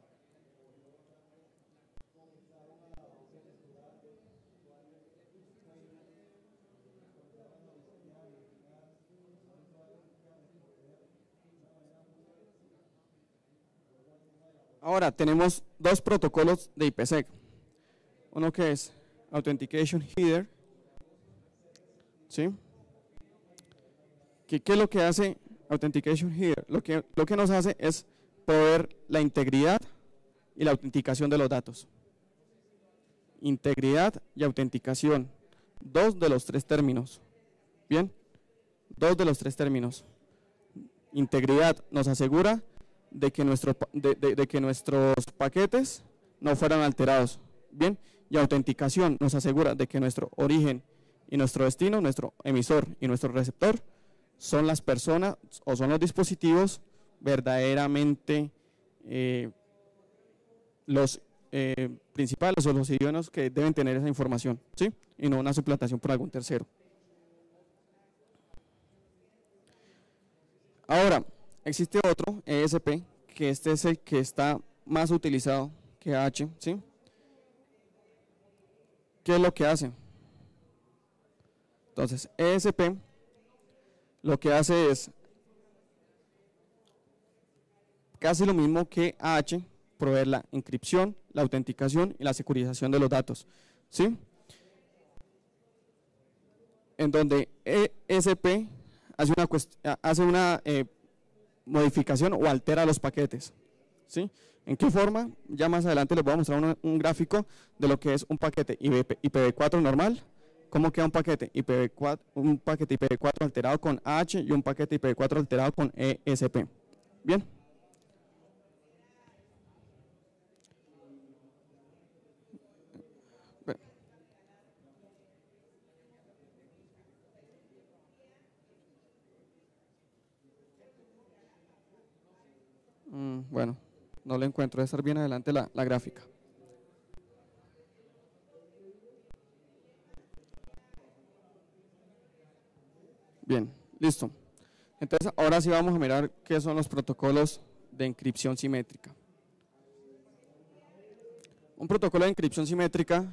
Speaker 1: Ahora tenemos 2 protocolos de IPsec. Uno que es Authentication Header, ¿sí? ¿Qué es lo que hace Authentication Header? Lo que nos hace es proveer la integridad y la autenticación de los datos. Integridad y autenticación, 2 de los 3 términos. Bien, 2 de los 3 términos. Integridad nos asegura de que, que nuestros paquetes no fueran alterados. Bien, y autenticación nos asegura de que nuestro origen y nuestro destino, nuestro emisor y nuestro receptor, son las personas o son los dispositivos verdaderamente los principales o los idiomas que deben tener esa información, ¿sí? Y no una suplantación por algún tercero. Ahora, existe otro, ESP, que este es el que está más utilizado que H, ¿sí? ¿Qué es lo que hace? Entonces, ESP lo que hace es casi lo mismo que AH, proveer la encripción, la autenticación y la securización de los datos, ¿sí? En donde ESP hace una modificación o altera los paquetes, ¿sí? ¿En qué forma? Ya más adelante les voy a mostrar un gráfico de lo que es un paquete IPv4 normal, cómo queda un paquete IPv4 alterado con AH y un paquete IPv4 alterado con ESP. Bien. Bueno, no lo encuentro, debe estar bien adelante la gráfica. Bien, listo. Entonces, ahora sí vamos a mirar qué son los protocolos de encripción simétrica. Un protocolo de encripción simétrica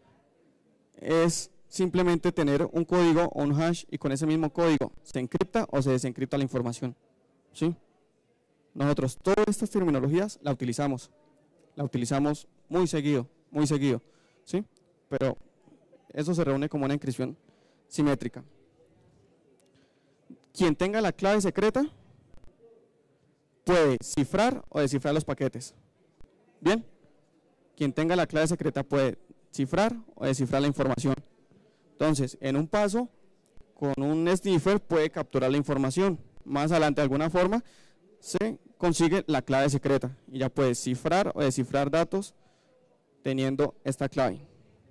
Speaker 1: es simplemente tener un código o un hash y con ese mismo código se encripta o se desencripta la información, ¿sí? Nosotros todas estas terminologías la utilizamos muy seguido, ¿sí? Pero eso se reúne como una encripción simétrica. Quien tenga la clave secreta puede cifrar o descifrar los paquetes. Bien, quien tenga la clave secreta puede cifrar o descifrar la información. Entonces, en un paso, con un sniffer puede capturar la información. Más adelante, de alguna forma, se consigue la clave secreta y ya puede cifrar o descifrar datos teniendo esta clave.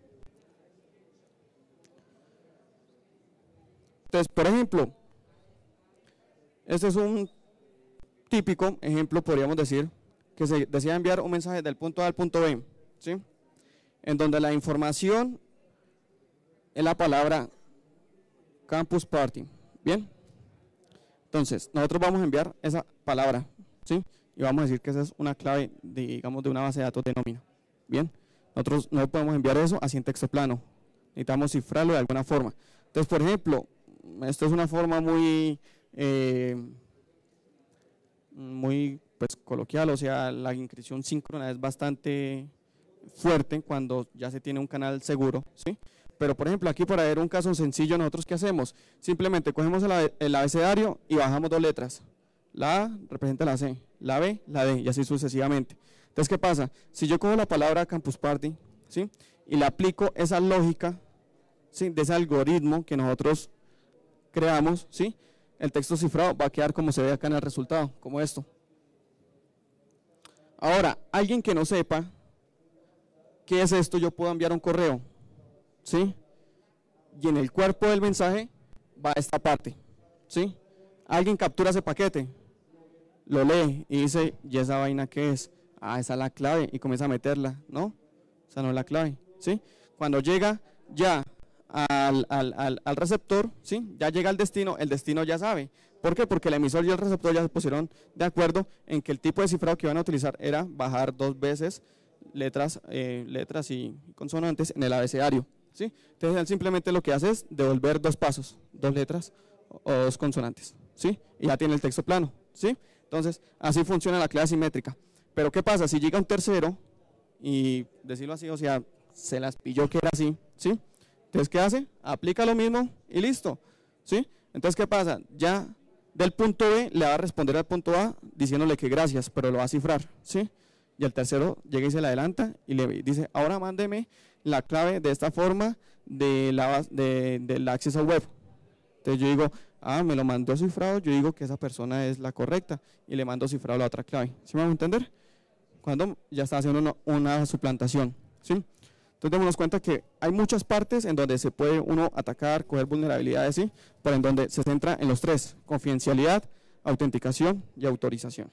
Speaker 1: Entonces, por ejemplo, este es un típico ejemplo, podríamos decir, que se desea enviar un mensaje del punto A al punto B, ¿sí? En donde la información es la palabra Campus Party. Bien, entonces nosotros vamos a enviar esa palabra, ¿sí? Y vamos a decir que esa es una clave, digamos, de una base de datos de nómina. Bien, nosotros no podemos enviar eso así en texto plano, necesitamos cifrarlo de alguna forma. Entonces, por ejemplo, esto es una forma muy pues coloquial, o sea, la encripción síncrona es bastante fuerte cuando ya se tiene un canal seguro, ¿sí? Pero por ejemplo, aquí para ver un caso sencillo, nosotros ¿qué hacemos? Simplemente cogemos el abecedario y bajamos 2 letras. La A representa la C, la B, la D, y así sucesivamente. Entonces, ¿qué pasa? Si yo cojo la palabra Campus Party, ¿sí? Y le aplico esa lógica, ¿sí? De ese algoritmo que nosotros creamos, ¿sí? El texto cifrado va a quedar como se ve acá en el resultado, como esto. Ahora, alguien que no sepa qué es esto, yo puedo enviar un correo, ¿sí? Y en el cuerpo del mensaje va esta parte, ¿sí? Alguien captura ese paquete, lo lee y dice, ¿y esa vaina qué es? Ah, esa es la clave, y comienza a meterla, ¿no? Esa no es la clave, ¿sí? Cuando llega ya al receptor, ¿sí? Ya llega al destino, el destino ya sabe. ¿Por qué? Porque el emisor y el receptor ya se pusieron de acuerdo en que el tipo de cifrado que iban a utilizar era bajar 2 veces letras y consonantes en el abecedario, ¿sí? Entonces él simplemente lo que hace es devolver 2 pasos, 2 letras o 2 consonantes, ¿sí? Y ya tiene el texto plano, ¿sí? Entonces así funciona la clave simétrica. Pero ¿qué pasa? Si llega un tercero y decirlo así, o sea, se las pilló que era así, ¿sí? Entonces, ¿qué hace? Aplica lo mismo y listo, ¿sí? Entonces, ¿qué pasa? Ya del punto B le va a responder al punto A diciéndole que gracias, pero lo va a cifrar, ¿sí? Y el tercero llega y se le adelanta y le dice, ahora mándeme la clave de esta forma del acceso web. Entonces yo digo, ah, me lo mandó cifrado, yo digo que esa persona es la correcta y le mando cifrado la otra clave. ¿Sí me van a entender? Cuando ya está haciendo una suplantación, ¿sí? Entonces démonos cuenta que hay muchas partes en donde se puede uno atacar, coger vulnerabilidades, ¿sí? Pero en donde se centra en los 3, confidencialidad, autenticación y autorización.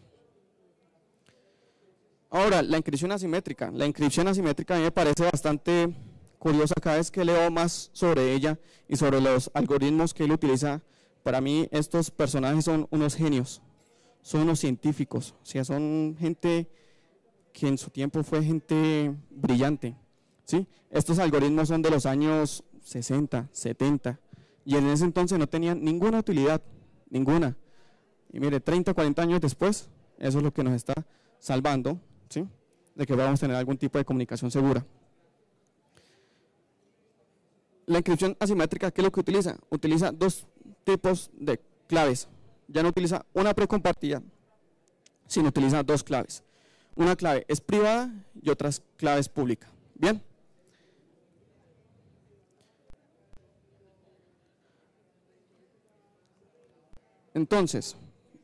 Speaker 1: Ahora, la inscripción asimétrica. La inscripción asimétrica a mí me parece bastante curiosa cada vez que leo más sobre ella y sobre los algoritmos que él utiliza. Para mí estos personajes son unos genios, son unos científicos, o sea, son gente que en su tiempo fue gente brillante, ¿sí? Estos algoritmos son de los años 60, 70 y en ese entonces no tenían ninguna utilidad, ninguna. Y mire, 30, 40 años después, eso es lo que nos está salvando, ¿sí? De que vamos a tener algún tipo de comunicación segura. La inscripción asimétrica, ¿qué es lo que utiliza? Utiliza 2 tipos de claves. Ya no utiliza una precompartida, sino utiliza 2 claves. Una clave es privada y otra clave es pública. ¿Bien? Entonces,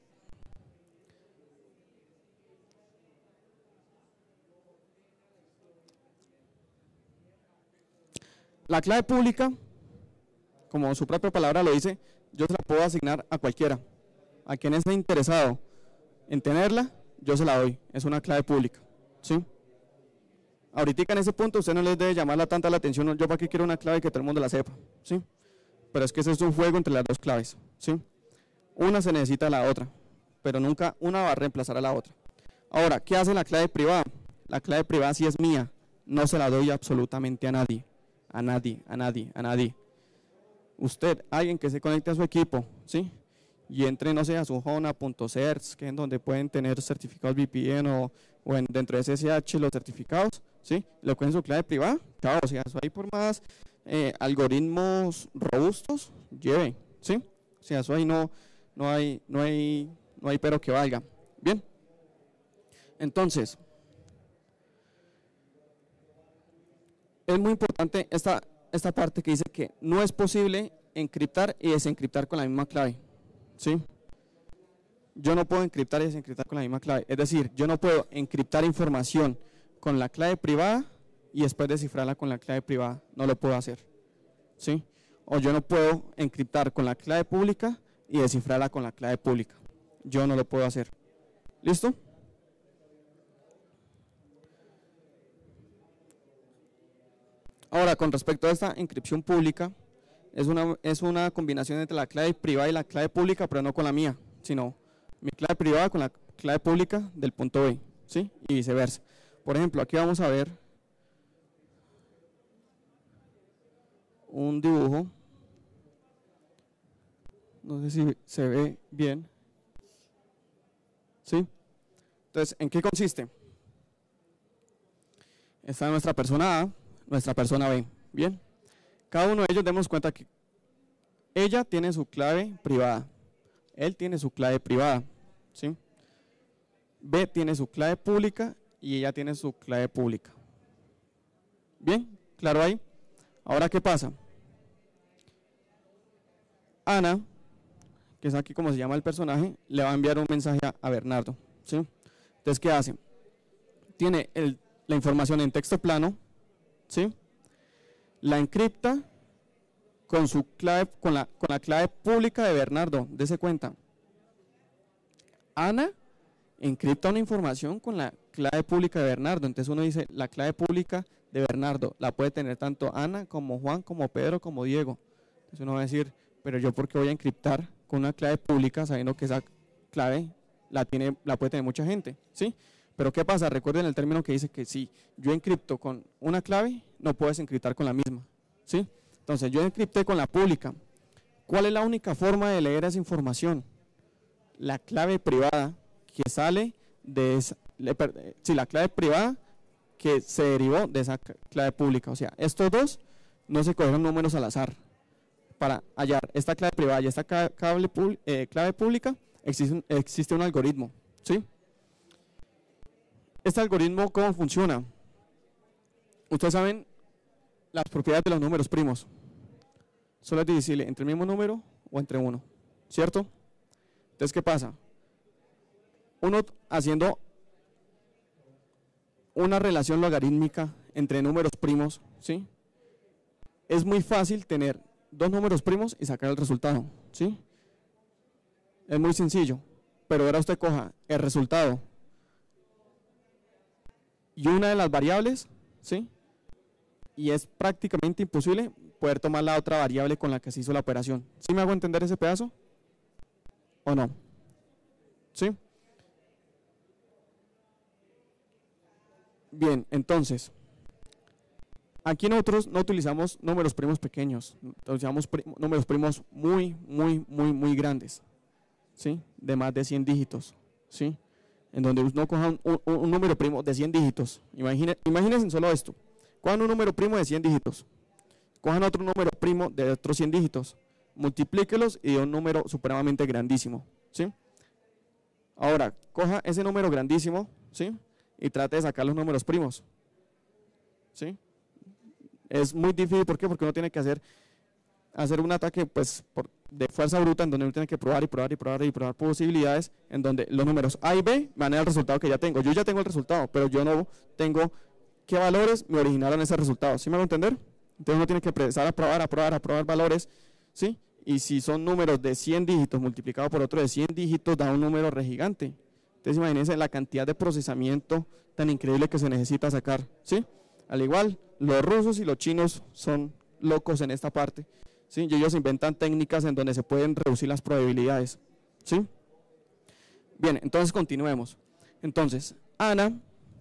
Speaker 1: la clave pública, como su propia palabra lo dice, yo se la puedo asignar a cualquiera. A quien esté interesado en tenerla, yo se la doy. Es una clave pública, ¿sí? Ahorita en ese punto usted no les debe llamar tanta la atención, yo para qué quiero una clave que todo el mundo la sepa, ¿sí? Pero es que ese es un juego entre las 2 claves, ¿sí? Una se necesita de la otra, pero nunca una va a reemplazar a la otra. Ahora, ¿qué hace la clave privada? La clave privada sí es mía, no se la doy absolutamente a nadie, a nadie, a nadie, a nadie. Usted, alguien que se conecte a su equipo, ¿sí? Y entre, no sé, a su hona.certs, que es donde pueden tener certificados VPN o dentro de SSH los certificados, ¿sí? Lo cogen su clave privada, claro, o sea, eso ahí por más algoritmos robustos, lleve, ¿sí? O sea, eso ahí no hay pero que valga. Bien. Entonces, es muy importante esta parte que dice que no es posible encriptar y desencriptar con la misma clave, ¿sí? Yo no puedo encriptar y desencriptar con la misma clave. Es decir, yo no puedo encriptar información con la clave privada y después descifrarla con la clave privada. No lo puedo hacer, ¿sí? O yo no puedo encriptar con la clave pública y descifrarla con la clave pública. Yo no lo puedo hacer. ¿Listo? Ahora, con respecto a esta inscripción pública, es una combinación entre la clave privada y la clave pública, pero no con la mía, sino mi clave privada con la clave pública del punto B, ¿sí? Y viceversa. Por ejemplo, aquí vamos a ver un dibujo. No sé si se ve bien. ¿Sí? Entonces, ¿en qué consiste? Está nuestra persona A, nuestra persona B. Bien. Cada uno de ellos demos cuenta que ella tiene su clave privada. Él tiene su clave privada. ¿Sí? B tiene su clave pública y ella tiene su clave pública. Bien, claro ahí. Ahora, ¿qué pasa? Ana, que es aquí como se llama el personaje, le va a enviar un mensaje a Bernardo, ¿sí? Entonces, ¿qué hace? tiene la información en texto plano, ¿sí? La encripta con su clave, con la clave pública de Bernardo. Dese cuenta. Ana encripta una información con la clave pública de Bernardo. Entonces uno dice, la clave pública de Bernardo la puede tener tanto Ana como Juan, como Pedro, como Diego. Entonces uno va a decir, pero yo ¿por qué voy a encriptar con una clave pública sabiendo que esa clave la puede tener mucha gente? ¿Sí? Pero ¿qué pasa? Recuerden el término que dice que si yo encripto con una clave, no puedes encriptar con la misma. ¿Sí? Entonces yo encripté con la pública. ¿Cuál es la única forma de leer esa información? La clave privada que sale de esa, la clave privada que se derivó de esa clave pública. O sea, estos dos no se cogieron números al azar. Para hallar esta clave privada y esta clave pública existe un algoritmo. ¿Sí? Este algoritmo, ¿cómo funciona? Ustedes saben las propiedades de los números primos. Solo es divisible entre el mismo número o entre uno, ¿cierto? Entonces, ¿qué pasa? Uno haciendo una relación logarítmica entre números primos, ¿sí? Es muy fácil tener dos números primos y sacar el resultado, ¿sí? Es muy sencillo, pero ahora usted coja el resultado y una de las variables, ¿sí? Y es prácticamente imposible poder tomar la otra variable con la que se hizo la operación. ¿Sí me hago entender ese pedazo? ¿O no? ¿Sí? Bien, entonces, aquí nosotros no utilizamos números primos pequeños, utilizamos números primos muy grandes, ¿sí? De más de 100 dígitos, ¿sí? En donde uno coja un número primo de 100 dígitos. Imagínense solo esto. Cojan un número primo de 100 dígitos. Cojan otro número primo de otros 100 dígitos. Multiplíquelos y de un número supremamente grandísimo, ¿sí? Ahora, coja ese número grandísimo, ¿sí? Y trate de sacar los números primos, ¿sí? Es muy difícil, ¿por qué? Porque uno tiene que hacer un ataque pues, de fuerza bruta en donde uno tiene que probar posibilidades en donde los números A y B me dan el resultado que ya tengo. Yo ya tengo el resultado, pero yo no tengo qué valores me originaron ese resultado. ¿Sí me hago entender? Entonces uno tiene que empezar a probar valores, ¿sí? Y si son números de 100 dígitos multiplicado por otro de 100 dígitos, da un número re gigante. Entonces imagínense la cantidad de procesamiento tan increíble que se necesita sacar, ¿sí? Al igual, los rusos y los chinos son locos en esta parte, ¿sí? Y ellos inventan técnicas en donde se pueden reducir las probabilidades, ¿sí? Bien, entonces continuemos. Entonces, Ana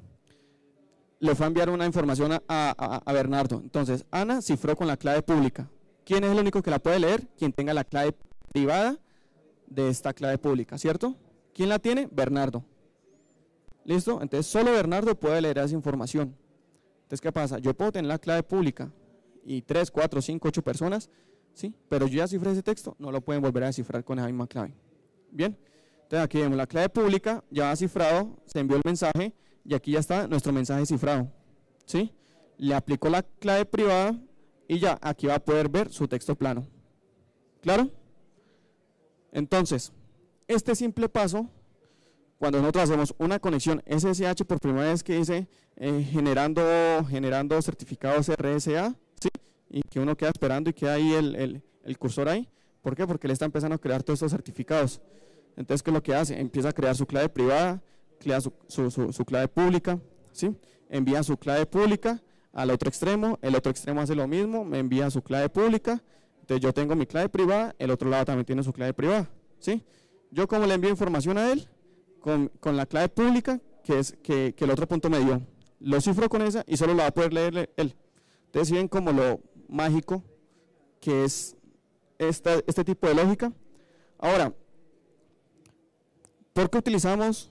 Speaker 1: le fue a enviar una información a Bernardo. Entonces, Ana cifró con la clave pública. ¿Quién es el único que la puede leer? Quien tenga la clave privada de esta clave pública, ¿cierto? ¿Quién la tiene? Bernardo. ¿Listo? Entonces, solo Bernardo puede leer esa información. Entonces, ¿qué pasa? Yo puedo tener la clave pública y 3, 4, 5, 8 personas, ¿sí? Pero yo ya cifré ese texto, no lo pueden volver a descifrar con esa misma clave. Bien, entonces aquí vemos la clave pública, ya ha cifrado, se envió el mensaje y aquí ya está nuestro mensaje cifrado, ¿sí? Le aplicó la clave privada y ya aquí va a poder ver su texto plano. ¿Claro? Entonces, este simple paso, cuando nosotros hacemos una conexión SSH por primera vez que dice generando certificados RSA, ¿sí? Y que uno queda esperando y queda ahí el cursor ahí. ¿Por qué? Porque le está empezando a crear todos estos certificados. Entonces, ¿qué es lo que hace? Empieza a crear su clave privada, crea su clave pública, ¿sí? Envía su clave pública al otro extremo, el otro extremo hace lo mismo, me envía su clave pública, entonces yo tengo mi clave privada, el otro lado también tiene su clave privada, ¿sí? Yo como le envío información a él, con la clave pública que el otro punto me dio, lo cifro con esa y solo la va a poder leer él. Entonces, ¿sí ven como lo mágico que es este tipo de lógica? Ahora, ¿por qué utilizamos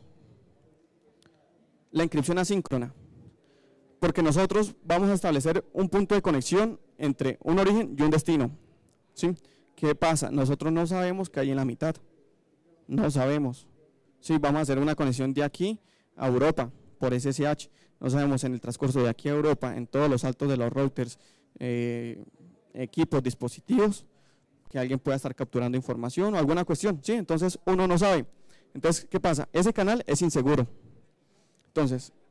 Speaker 1: la encripción asíncrona? Porque nosotros vamos a establecer un punto de conexión entre un origen y un destino, ¿sí? ¿Qué pasa? Nosotros no sabemos qué hay en la mitad, no sabemos. Sí, vamos a hacer una conexión de aquí a Europa por SSH, no sabemos en el transcurso de aquí a Europa, en todos los saltos de los routers, equipos, dispositivos, que alguien pueda estar capturando información o alguna cuestión, ¿sí? Entonces uno no sabe. Entonces, ¿qué pasa? Ese canal es inseguro. Entonces,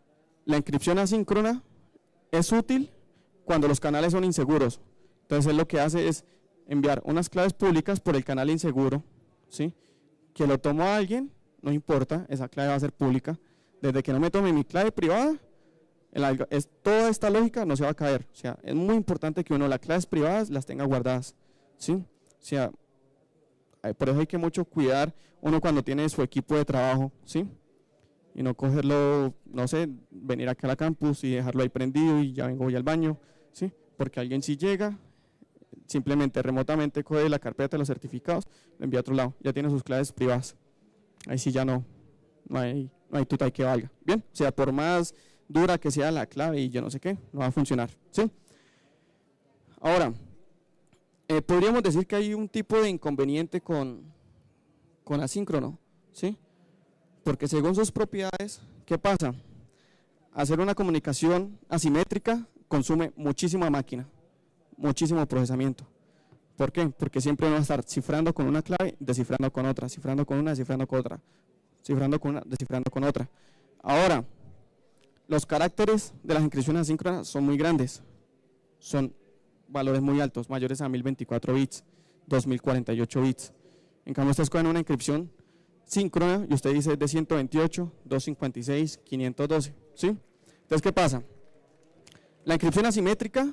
Speaker 1: La inscripción asíncrona es útil cuando los canales son inseguros. Entonces él lo que hace es enviar unas claves públicas por el canal inseguro, ¿sí? Que lo tomó a alguien, no importa, esa clave va a ser pública. Desde que no me tome mi clave privada, toda esta lógica no se va a caer. O sea, es muy importante que uno las claves privadas las tenga guardadas, ¿sí? O sea, por eso hay que mucho cuidar uno cuando tiene su equipo de trabajo, ¿sí? Y no cogerlo, no sé, venir acá a la campus y dejarlo ahí prendido y ya vengo voy al baño, ¿sí? Porque alguien si llega, simplemente remotamente coge la carpeta de los certificados, lo envía a otro lado, ya tiene sus claves privadas. Ahí sí ya no hay tuta que valga, ¿bien? O sea, por más dura que sea la clave y yo no sé qué, no va a funcionar, ¿sí? Ahora, podríamos decir que hay un tipo de inconveniente con asíncrono, ¿sí? Porque según sus propiedades, ¿qué pasa? Hacer una comunicación asimétrica consume muchísima máquina, muchísimo procesamiento. ¿Por qué? Porque siempre uno va a estar cifrando con una clave, descifrando con otra, cifrando con una, descifrando con otra, cifrando con una, descifrando con otra. Ahora, los caracteres de las inscripciones asíncronas son muy grandes, son valores muy altos, mayores a 1024 bits, 2048 bits. En cambio, ustedes cogen una inscripción síncrona y usted dice de 128, 256, 512, ¿sí? Entonces, ¿qué pasa? La inscripción asimétrica,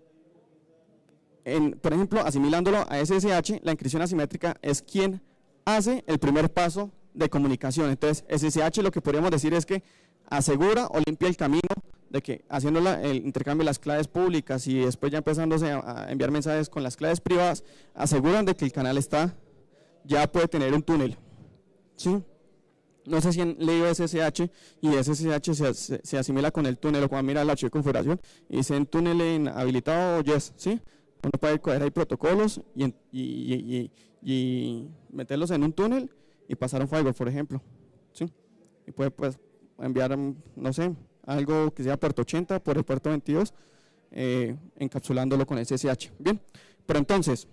Speaker 1: por ejemplo, asimilándolo a SSH, la inscripción asimétrica es quien hace el primer paso de comunicación. Entonces, SSH lo que podríamos decir es que asegura o limpia el camino de que haciendo el intercambio de las claves públicas y después ya empezándose a enviar mensajes con las claves privadas, aseguran de que el canal ya puede tener un túnel, ¿sí? No sé si han leído SSH y SSH se asimila con el túnel, o cuando mira el archivo de configuración y dice en túnel en habilitado yes, ¿sí? Uno puede coger ahí protocolos y meterlos en un túnel y pasar un firewall, por ejemplo, ¿sí? Y puede pues enviar, no sé, algo que sea puerto 80 por el puerto 22, encapsulándolo con SSH. Bien, pero entonces,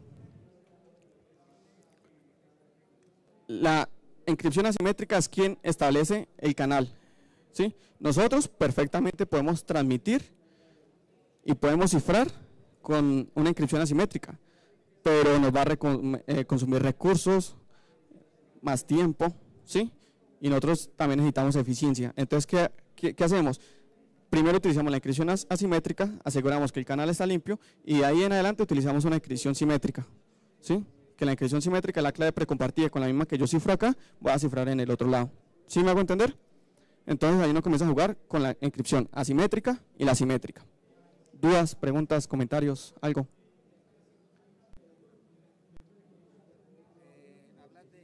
Speaker 1: la inscripción asimétrica es quien establece el canal, ¿sí? Nosotros perfectamente podemos transmitir y podemos cifrar con una inscripción asimétrica, pero nos va a consumir recursos, más tiempo, ¿sí? Y nosotros también necesitamos eficiencia. Entonces, ¿qué hacemos? Primero utilizamos la inscripción asimétrica, aseguramos que el canal está limpio y de ahí en adelante utilizamos una inscripción simétrica, ¿sí? Que la inscripción simétrica es la clave precompartida con la misma que yo cifro acá, voy a cifrar en el otro lado. ¿Sí me hago entender? Entonces ahí uno comienza a jugar con la inscripción asimétrica y la simétrica. ¿Dudas, preguntas, comentarios, algo?
Speaker 2: Hablas de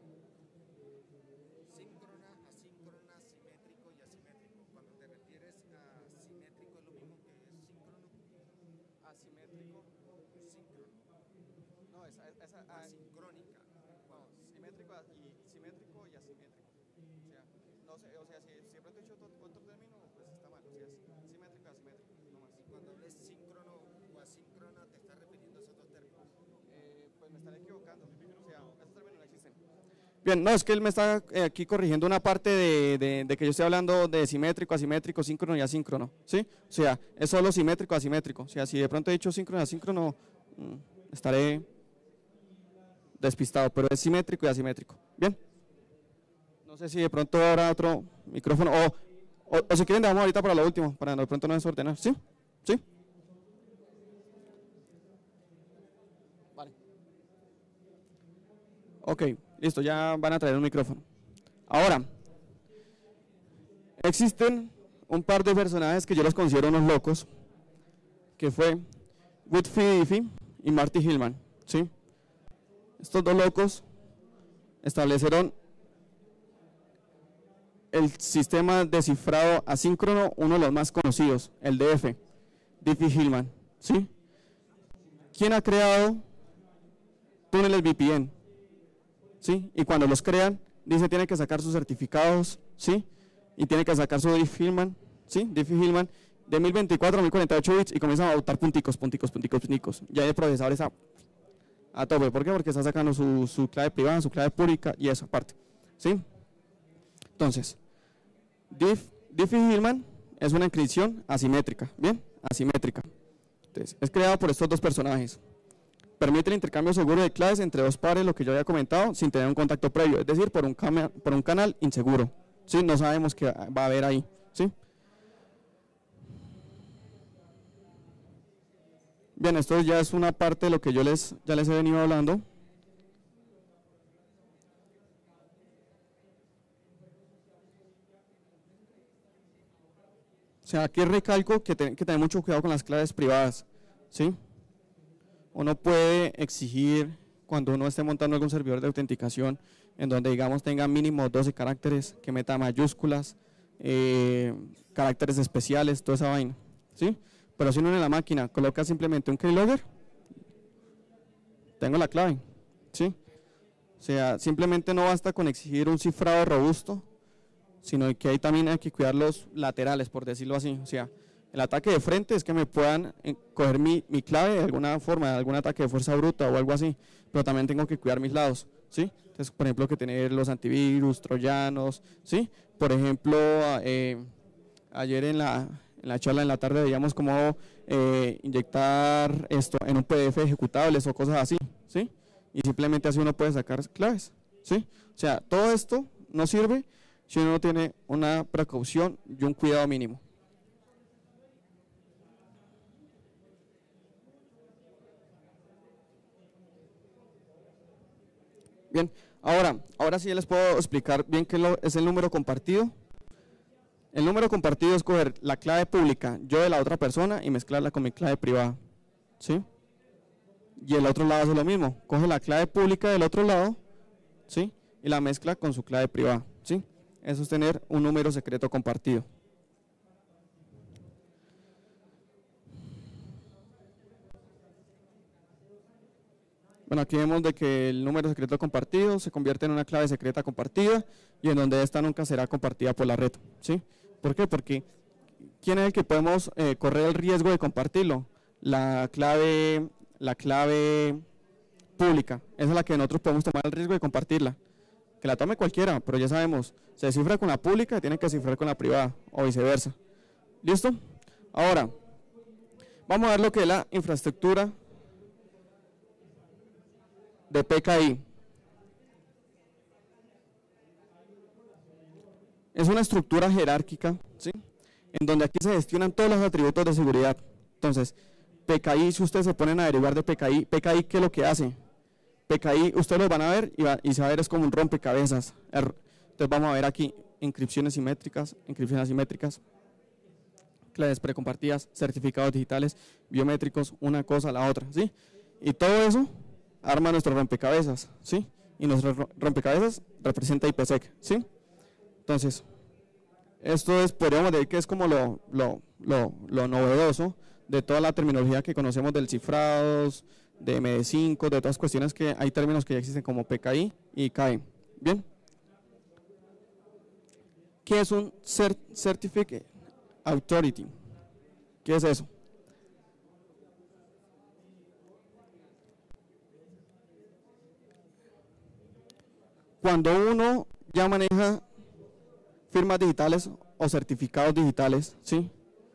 Speaker 2: síncrona, asíncrona, simétrico y asimétrico. Cuando te refieres a simétrico, ¿es lo mismo que es síncrono?
Speaker 1: Asimétrico, síncrono. No,
Speaker 2: Asincrónica.
Speaker 1: No, simétrico y asimétrico. O sea, no sé, o sea, si de pronto he dicho otro término, pues está mal. O sea, es simétrico y asimétrico, no más.
Speaker 2: Cuando hables síncrono o asíncrona, ¿te estás refiriendo a esos dos términos?
Speaker 1: Pues me estaré equivocando. O sea, esos términos no existen. Bien, no, es que él me está aquí corrigiendo una parte de que yo estoy hablando de simétrico, asimétrico, síncrono y asíncrono, ¿sí? O sea, es solo simétrico, asimétrico. O sea, si de pronto he dicho síncrono y asíncrono, estaré despistado, pero es simétrico y asimétrico. Bien. No sé si de pronto habrá otro micrófono o si quieren dejamos ahorita para lo último, para de pronto no desordenar. ¿Sí? ¿Sí? Vale. Ok, listo, ya van a traer un micrófono. Ahora, existen un par de personajes que yo los considero unos locos, que fue Whitfield Diffie y Marty Hillman, ¿sí? Estos dos locos establecieron el sistema de cifrado asíncrono, uno de los más conocidos, el DF, Diffie-Hillman, ¿sí? ¿Quién ha creado túneles VPN? ¿Sí? Y cuando los crean, dice tiene que sacar sus certificados, ¿sí? Y tiene que sacar su Diffie-Hillman, ¿sí? Diffie-Hillman de 1024 a 1048 bits y comienzan a botar punticos. Ya hay procesadores a tope. ¿Por qué? Porque está sacando su clave privada, su clave pública y eso aparte, ¿sí? Entonces, Diffie-Hellman es una encripción asimétrica, ¿bien? Asimétrica. Entonces, es creado por estos dos personajes. Permite el intercambio seguro de claves entre dos pares, lo que yo había comentado, sin tener un contacto previo, es decir, por un canal inseguro. ¿Sí? No sabemos qué va a haber ahí. ¿Sí? Bien, esto ya es una parte de lo que yo ya les he venido hablando. O sea, aquí recalco que hay que tener mucho cuidado con las claves privadas, ¿sí? Uno puede exigir, cuando uno esté montando algún servidor de autenticación, en donde digamos tenga mínimo 12 caracteres, que meta mayúsculas, caracteres especiales, toda esa vaina, ¿sí? Pero si uno en la máquina coloca simplemente un keylogger, tengo la clave, ¿sí? O sea, simplemente no basta con exigir un cifrado robusto, sino que ahí también hay que cuidar los laterales, por decirlo así. O sea, el ataque de frente es que me puedan coger mi clave de alguna forma, de algún ataque de fuerza bruta o algo así, pero también tengo que cuidar mis lados, ¿sí? Entonces, por ejemplo, que tener los antivirus, troyanos, ¿sí? Por ejemplo, ayer en la charla en la tarde veíamos cómo inyectar esto en un PDF ejecutables o cosas así, ¿sí? Y simplemente así uno puede sacar claves, ¿sí? O sea, todo esto no sirve si uno no tiene una precaución y un cuidado mínimo. Bien, ahora sí les puedo explicar bien qué es el número compartido. El número compartido es coger la clave pública, yo de la otra persona, y mezclarla con mi clave privada, ¿sí? Y el otro lado hace lo mismo, coge la clave pública del otro lado, ¿sí? Y la mezcla con su clave privada, ¿sí? Eso es tener un número secreto compartido. Bueno, aquí vemos de que el número secreto compartido se convierte en una clave secreta compartida y en donde esta nunca será compartida por la red, ¿sí? ¿Por qué? Porque ¿quién es el que podemos correr el riesgo de compartirlo? La clave pública, esa es la que nosotros podemos tomar el riesgo de compartirla. Que la tome cualquiera, pero ya sabemos, se cifra con la pública, tiene que cifrar con la privada o viceversa. ¿Listo? Ahora, vamos a ver lo que es la infraestructura de PKI. Es una estructura jerárquica, ¿sí? En donde aquí se gestionan todos los atributos de seguridad. Entonces, PKI, si ustedes se ponen a averiguar de PKI, ¿qué es lo que hace? PKI, ustedes lo van a ver y se va a ver es como un rompecabezas. Entonces vamos a ver aquí inscripciones simétricas, claves precompartidas, certificados digitales, biométricos, una cosa a la otra, ¿sí? Y todo eso arma nuestro rompecabezas, ¿sí? Y nuestro rompecabezas representa IPsec, ¿sí? Entonces, esto es, podríamos decir que es como lo novedoso de toda la terminología que conocemos del cifrados, de MD5, de todas cuestiones que hay términos que ya existen como PKI y KI. Bien. ¿Qué es un Certificate Authority? ¿Qué es eso? Cuando uno ya maneja firmas digitales o certificados digitales, ¿sí?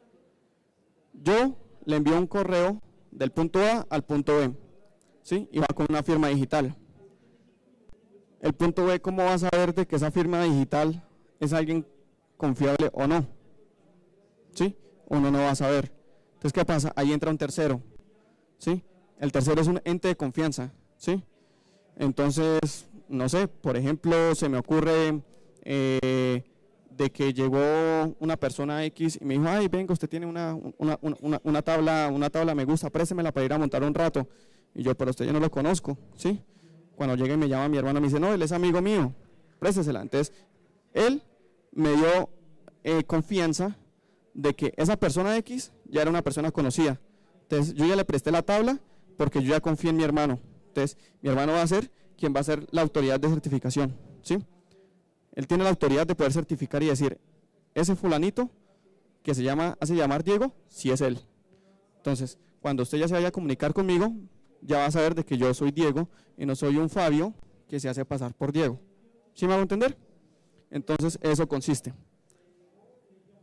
Speaker 1: Yo le envío un correo del punto A al punto B, ¿sí? Y va con una firma digital. El punto B, ¿cómo va a saber de que esa firma digital es alguien confiable o no? ¿Sí? Uno no va a saber. Entonces, ¿qué pasa? Ahí entra un tercero, ¿sí? El tercero es un ente de confianza, ¿sí? Entonces, no sé, por ejemplo, se me ocurre de que llegó una persona X y me dijo, ay, venga, usted tiene una tabla me gusta, préstemela para ir a montar un rato. Y yo, pero usted yo no lo conozco, ¿sí? Cuando llega y me llama mi hermano, me dice, no, él es amigo mío, préstesela. Entonces, él me dio confianza de que esa persona X ya era una persona conocida. Entonces, yo ya le presté la tabla porque yo ya confío en mi hermano. Entonces, mi hermano va a ser quien va a ser la autoridad de certificación, ¿sí? Él tiene la autoridad de poder certificar y decir, ese fulanito que se hace llamar Diego, sí es él. Entonces, cuando usted ya se vaya a comunicar conmigo, ya va a saber de que yo soy Diego y no soy un Fabio que se hace pasar por Diego. ¿Sí me hago entender? Entonces, eso consiste.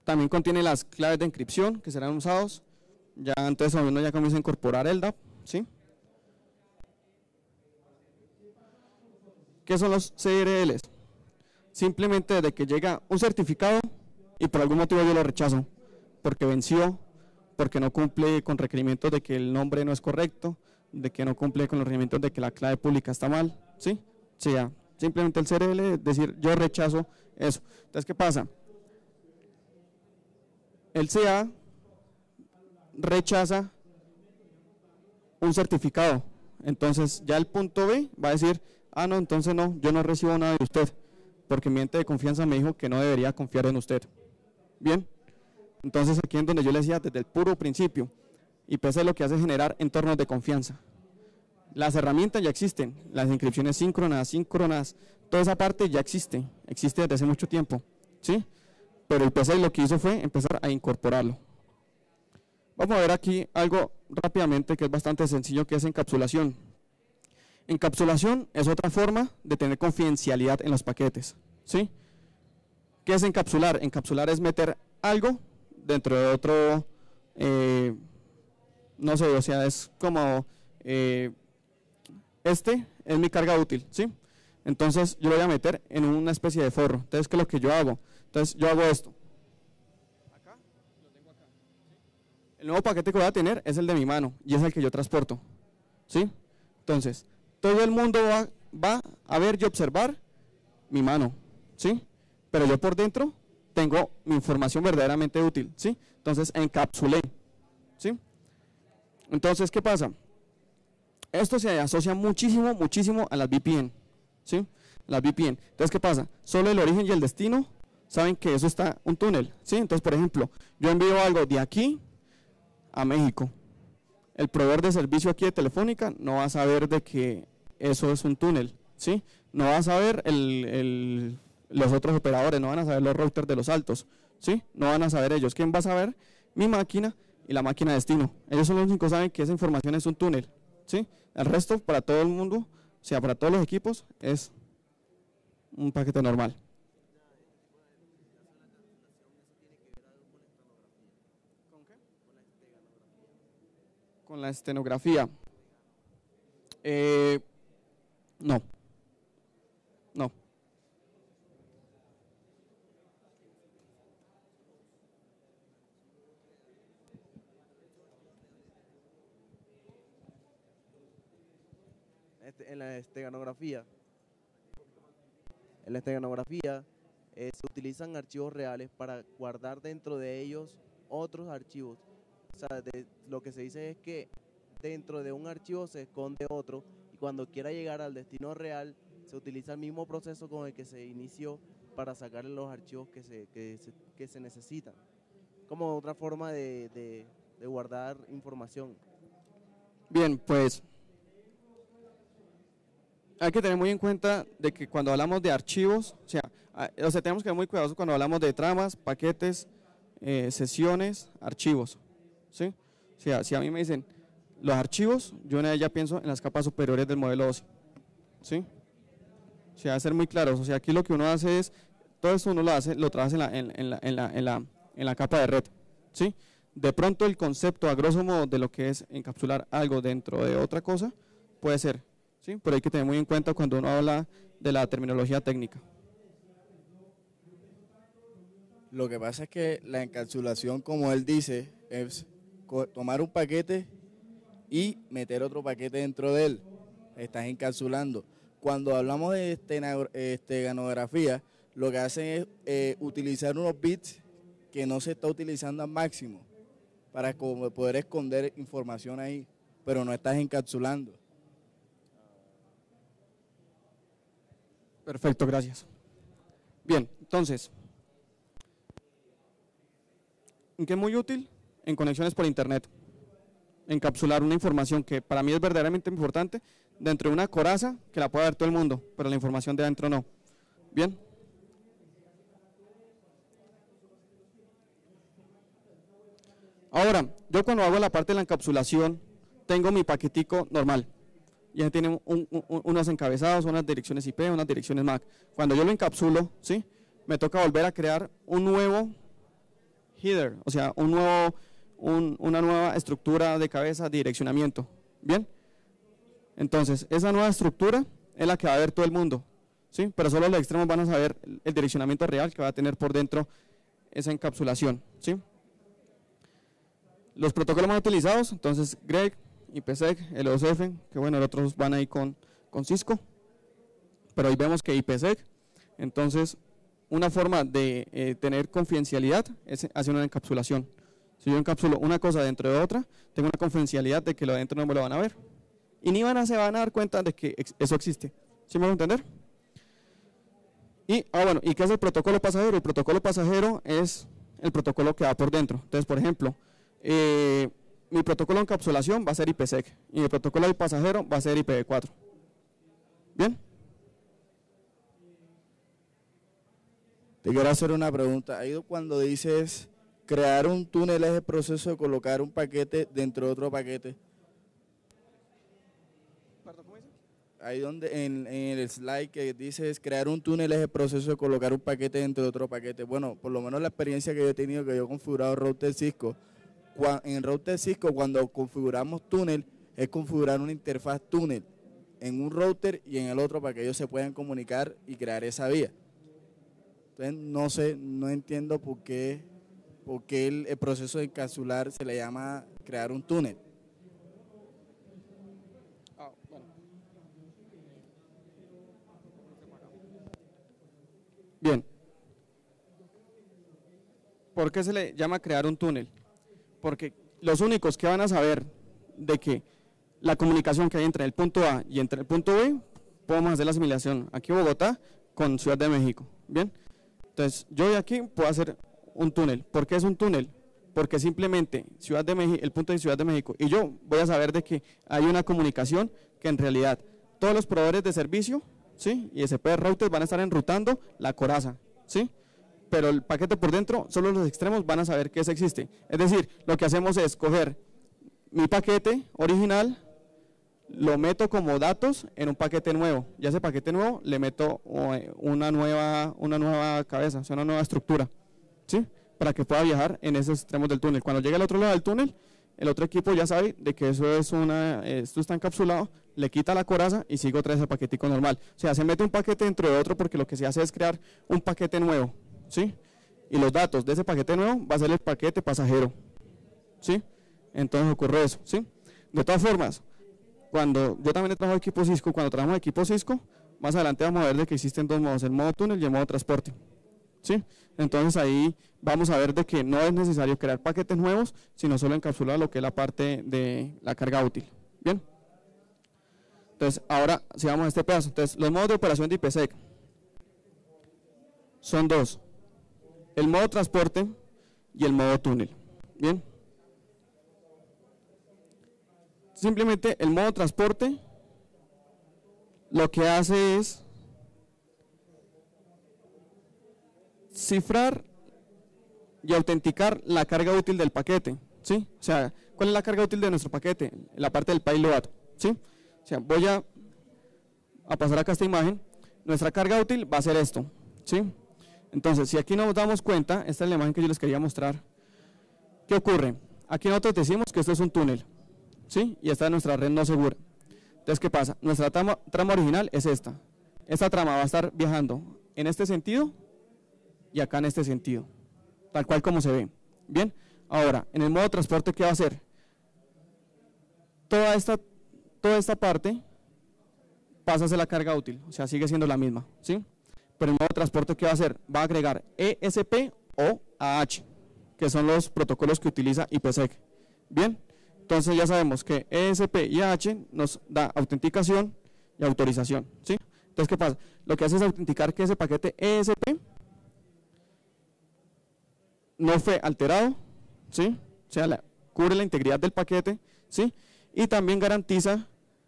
Speaker 1: También contiene las claves de encripción que serán usados. Ya antes uno ya comienza a incorporar LDAP, ¿sí? ¿Qué son los CRLs? Simplemente desde que llega un certificado y por algún motivo yo lo rechazo, porque venció, porque no cumple con requerimientos de que el nombre no es correcto, de que no cumple con los requerimientos de que la clave pública está mal, ¿sí? Sí, ya. Simplemente el CRL es decir, yo rechazo eso. Entonces, ¿qué pasa? El CA rechaza un certificado, entonces ya el punto B va a decir, ah no, entonces no, yo no recibo nada de usted, porque mi ente de confianza me dijo que no debería confiar en usted. Bien, entonces aquí en donde yo le decía desde el puro principio, IPC lo que hace es generar entornos de confianza. Las herramientas ya existen, las inscripciones síncronas, asíncronas, toda esa parte ya existe desde hace mucho tiempo, ¿sí? Pero IPC lo que hizo fue empezar a incorporarlo. Vamos a ver aquí algo rápidamente que es bastante sencillo, que es encapsulación. Encapsulación es otra forma de tener confidencialidad en los paquetes, ¿sí? ¿Qué es encapsular? Encapsular es meter algo dentro de otro, no sé, o sea, es como, este es mi carga útil, ¿sí? Entonces yo lo voy a meter en una especie de forro. Entonces, ¿qué es lo que yo hago? Entonces yo hago esto. Acá, lo tengo acá, ¿sí? El nuevo paquete que voy a tener es el de mi mano y es el que yo transporto, ¿sí? Entonces, todo el mundo va a ver y observar mi mano, ¿sí? Pero yo por dentro tengo mi información verdaderamente útil, ¿sí? Entonces encapsulé, ¿sí? Entonces, ¿qué pasa? Esto se asocia muchísimo, muchísimo a las VPN, ¿sí? Las VPN. Entonces, ¿qué pasa? Solo el origen y el destino saben que eso está un túnel, ¿sí? Entonces, por ejemplo, yo envío algo de aquí a México. El proveedor de servicio aquí de Telefónica no va a saber de que eso es un túnel, ¿sí? No va a saber los otros operadores, no van a saber los routers de los altos, ¿sí? No van a saber ellos. ¿Quién va a saber? Mi máquina y la máquina de destino. Ellos son los únicos que saben que esa información es un túnel, ¿sí? El resto, para todo el mundo, o sea, para todos los equipos, es un paquete normal. Con la estenografía. No. No.
Speaker 4: En la esteganografía, se utilizan archivos reales para guardar dentro de ellos otros archivos. O sea, lo que se dice es que dentro de un archivo se esconde otro y cuando quiera llegar al destino real se utiliza el mismo proceso con el que se inició para sacarle los archivos que se necesitan. Como otra forma de guardar información.
Speaker 1: Bien, pues hay que tener muy en cuenta de que cuando hablamos de archivos, o sea, tenemos que ser muy cuidadosos cuando hablamos de tramas, paquetes, sesiones, archivos, ¿sí? O sea, si a mí me dicen los archivos, yo en ella pienso en las capas superiores del modelo OSI, ¿sí? O sea, ser muy claros, o sea, aquí lo que uno hace es, todo esto uno lo trabaja en la capa de red, ¿sí? De pronto el concepto a grosso modo de lo que es encapsular algo dentro de otra cosa, puede ser, ¿sí? Pero hay que tener muy en cuenta cuando uno habla de la terminología técnica.
Speaker 5: Lo que pasa es que la encapsulación, como él dice, es tomar un paquete y meter otro paquete dentro de él. Estás encapsulando. Cuando hablamos de esteganografía, lo que hacen es utilizar unos bits que no se está utilizando al máximo para poder esconder información ahí, pero no estás encapsulando.
Speaker 1: Perfecto, gracias. Bien, entonces, ¿en qué es muy útil? En conexiones por internet. Encapsular una información que para mí es verdaderamente importante dentro de una coraza que la puede ver todo el mundo, pero la información de adentro no. Bien. Ahora, yo cuando hago la parte de la encapsulación, tengo mi paquetico normal. Ya tiene unos encabezados, unas direcciones IP, unas direcciones MAC. Cuando yo lo encapsulo, ¿sí? Me toca volver a crear un nuevo header, o sea, una nueva estructura de cabeza de direccionamiento. ¿Bien? Entonces, esa nueva estructura es la que va a ver todo el mundo, ¿sí? Pero solo los extremos van a saber el direccionamiento real que va a tener por dentro esa encapsulación, ¿sí? Los protocolos más utilizados, entonces, GREG, IPsec, LOSF, que bueno, los otros van ahí con Cisco, pero ahí vemos que IPsec, entonces, una forma de tener confidencialidad es hacer una encapsulación. Si yo encapsulo una cosa dentro de otra, tengo una confidencialidad de que lo de dentro no me lo van a ver. Y ni se van a dar cuenta de que eso existe. ¿Sí me van a entender? Y, bueno, ¿y qué es el protocolo pasajero? El protocolo pasajero es el protocolo que va por dentro. Entonces, por ejemplo, mi protocolo de encapsulación va a ser IPsec y mi protocolo de pasajero va a ser IPv4. ¿Bien?
Speaker 5: Te quiero hacer una pregunta. Ahí cuando dices crear un túnel es el proceso de colocar un paquete dentro de otro paquete. Ahí donde en el slide que dices crear un túnel es el proceso de colocar un paquete dentro de otro paquete. Bueno, por lo menos la experiencia que yo he tenido, que yo he configurado router Cisco, en el router Cisco cuando configuramos túnel, es configurar una interfaz túnel en un router y en el otro para que ellos se puedan comunicar y crear esa vía. Entonces, no entiendo por qué el proceso de encapsular se le llama crear un túnel.
Speaker 1: Bien. ¿Por qué se le llama crear un túnel? Porque los únicos que van a saber de que la comunicación que hay entre el punto A y entre el punto B, podemos hacer la asimilación aquí en Bogotá con Ciudad de México. Bien. Entonces, yo de aquí puedo hacer un túnel. ¿Por qué es un túnel? Porque simplemente Ciudad de México, el punto de Ciudad de México, y yo voy a saber de que hay una comunicación que en realidad todos los proveedores de servicio, ¿sí? Y ISP routers van a estar enrutando la coraza, ¿sí? Pero el paquete por dentro, solo los extremos van a saber que eso existe. Es decir, lo que hacemos es coger mi paquete original, lo meto como datos en un paquete nuevo, y a ese paquete nuevo le meto una nueva cabeza, o sea, una nueva estructura, ¿sí? Para que pueda viajar en esos extremos del túnel. Cuando llegue al otro lado del túnel, el otro equipo ya sabe de que eso es esto está encapsulado, le quita la coraza y sigue otra vez el paquetico normal. O sea, se mete un paquete dentro de otro porque lo que se hace es crear un paquete nuevo, ¿sí? Y los datos de ese paquete nuevo va a ser el paquete pasajero, ¿sí? Entonces ocurre eso, ¿sí? De todas formas, cuando yo también he trabajado equipo Cisco, cuando trabajamos equipo Cisco, más adelante vamos a ver de que existen dos modos, el modo túnel y el modo transporte, ¿sí? Entonces ahí vamos a ver de que no es necesario crear paquetes nuevos, sino solo encapsular lo que es la parte de la carga útil. Bien. Entonces ahora si vamos a este pedazo, entonces los modos de operación de IPsec son dos, el modo transporte y el modo túnel. Bien. Simplemente el modo transporte lo que hace es cifrar y autenticar la carga útil del paquete, ¿sí? O sea, ¿cuál es la carga útil de nuestro paquete? La parte del payload, ¿sí? O sea, voy a pasar acá esta imagen. Nuestra carga útil va a ser esto, ¿sí? Entonces, si aquí nos damos cuenta, esta es la imagen que yo les quería mostrar. ¿Qué ocurre? Aquí nosotros decimos que esto es un túnel, ¿sí? Y esta es nuestra red no segura. Entonces, ¿qué pasa? Nuestra trama original es esta. Esta trama va a estar viajando en este sentido y acá en este sentido, tal cual como se ve. Bien, ahora, en el modo transporte, ¿qué va a hacer? Toda esta parte pasa a ser la carga útil, o sea, sigue siendo la misma, ¿sí? Pero el modo transporte, ¿qué va a hacer? Va a agregar ESP o AH, que son los protocolos que utiliza IPsec. Bien, entonces ya sabemos que ESP y AH nos da autenticación y autorización, ¿sí? Entonces, ¿qué pasa? Lo que hace es autenticar que ese paquete ESP no fue alterado, ¿sí? O sea, cubre la integridad del paquete, ¿sí? Y también garantiza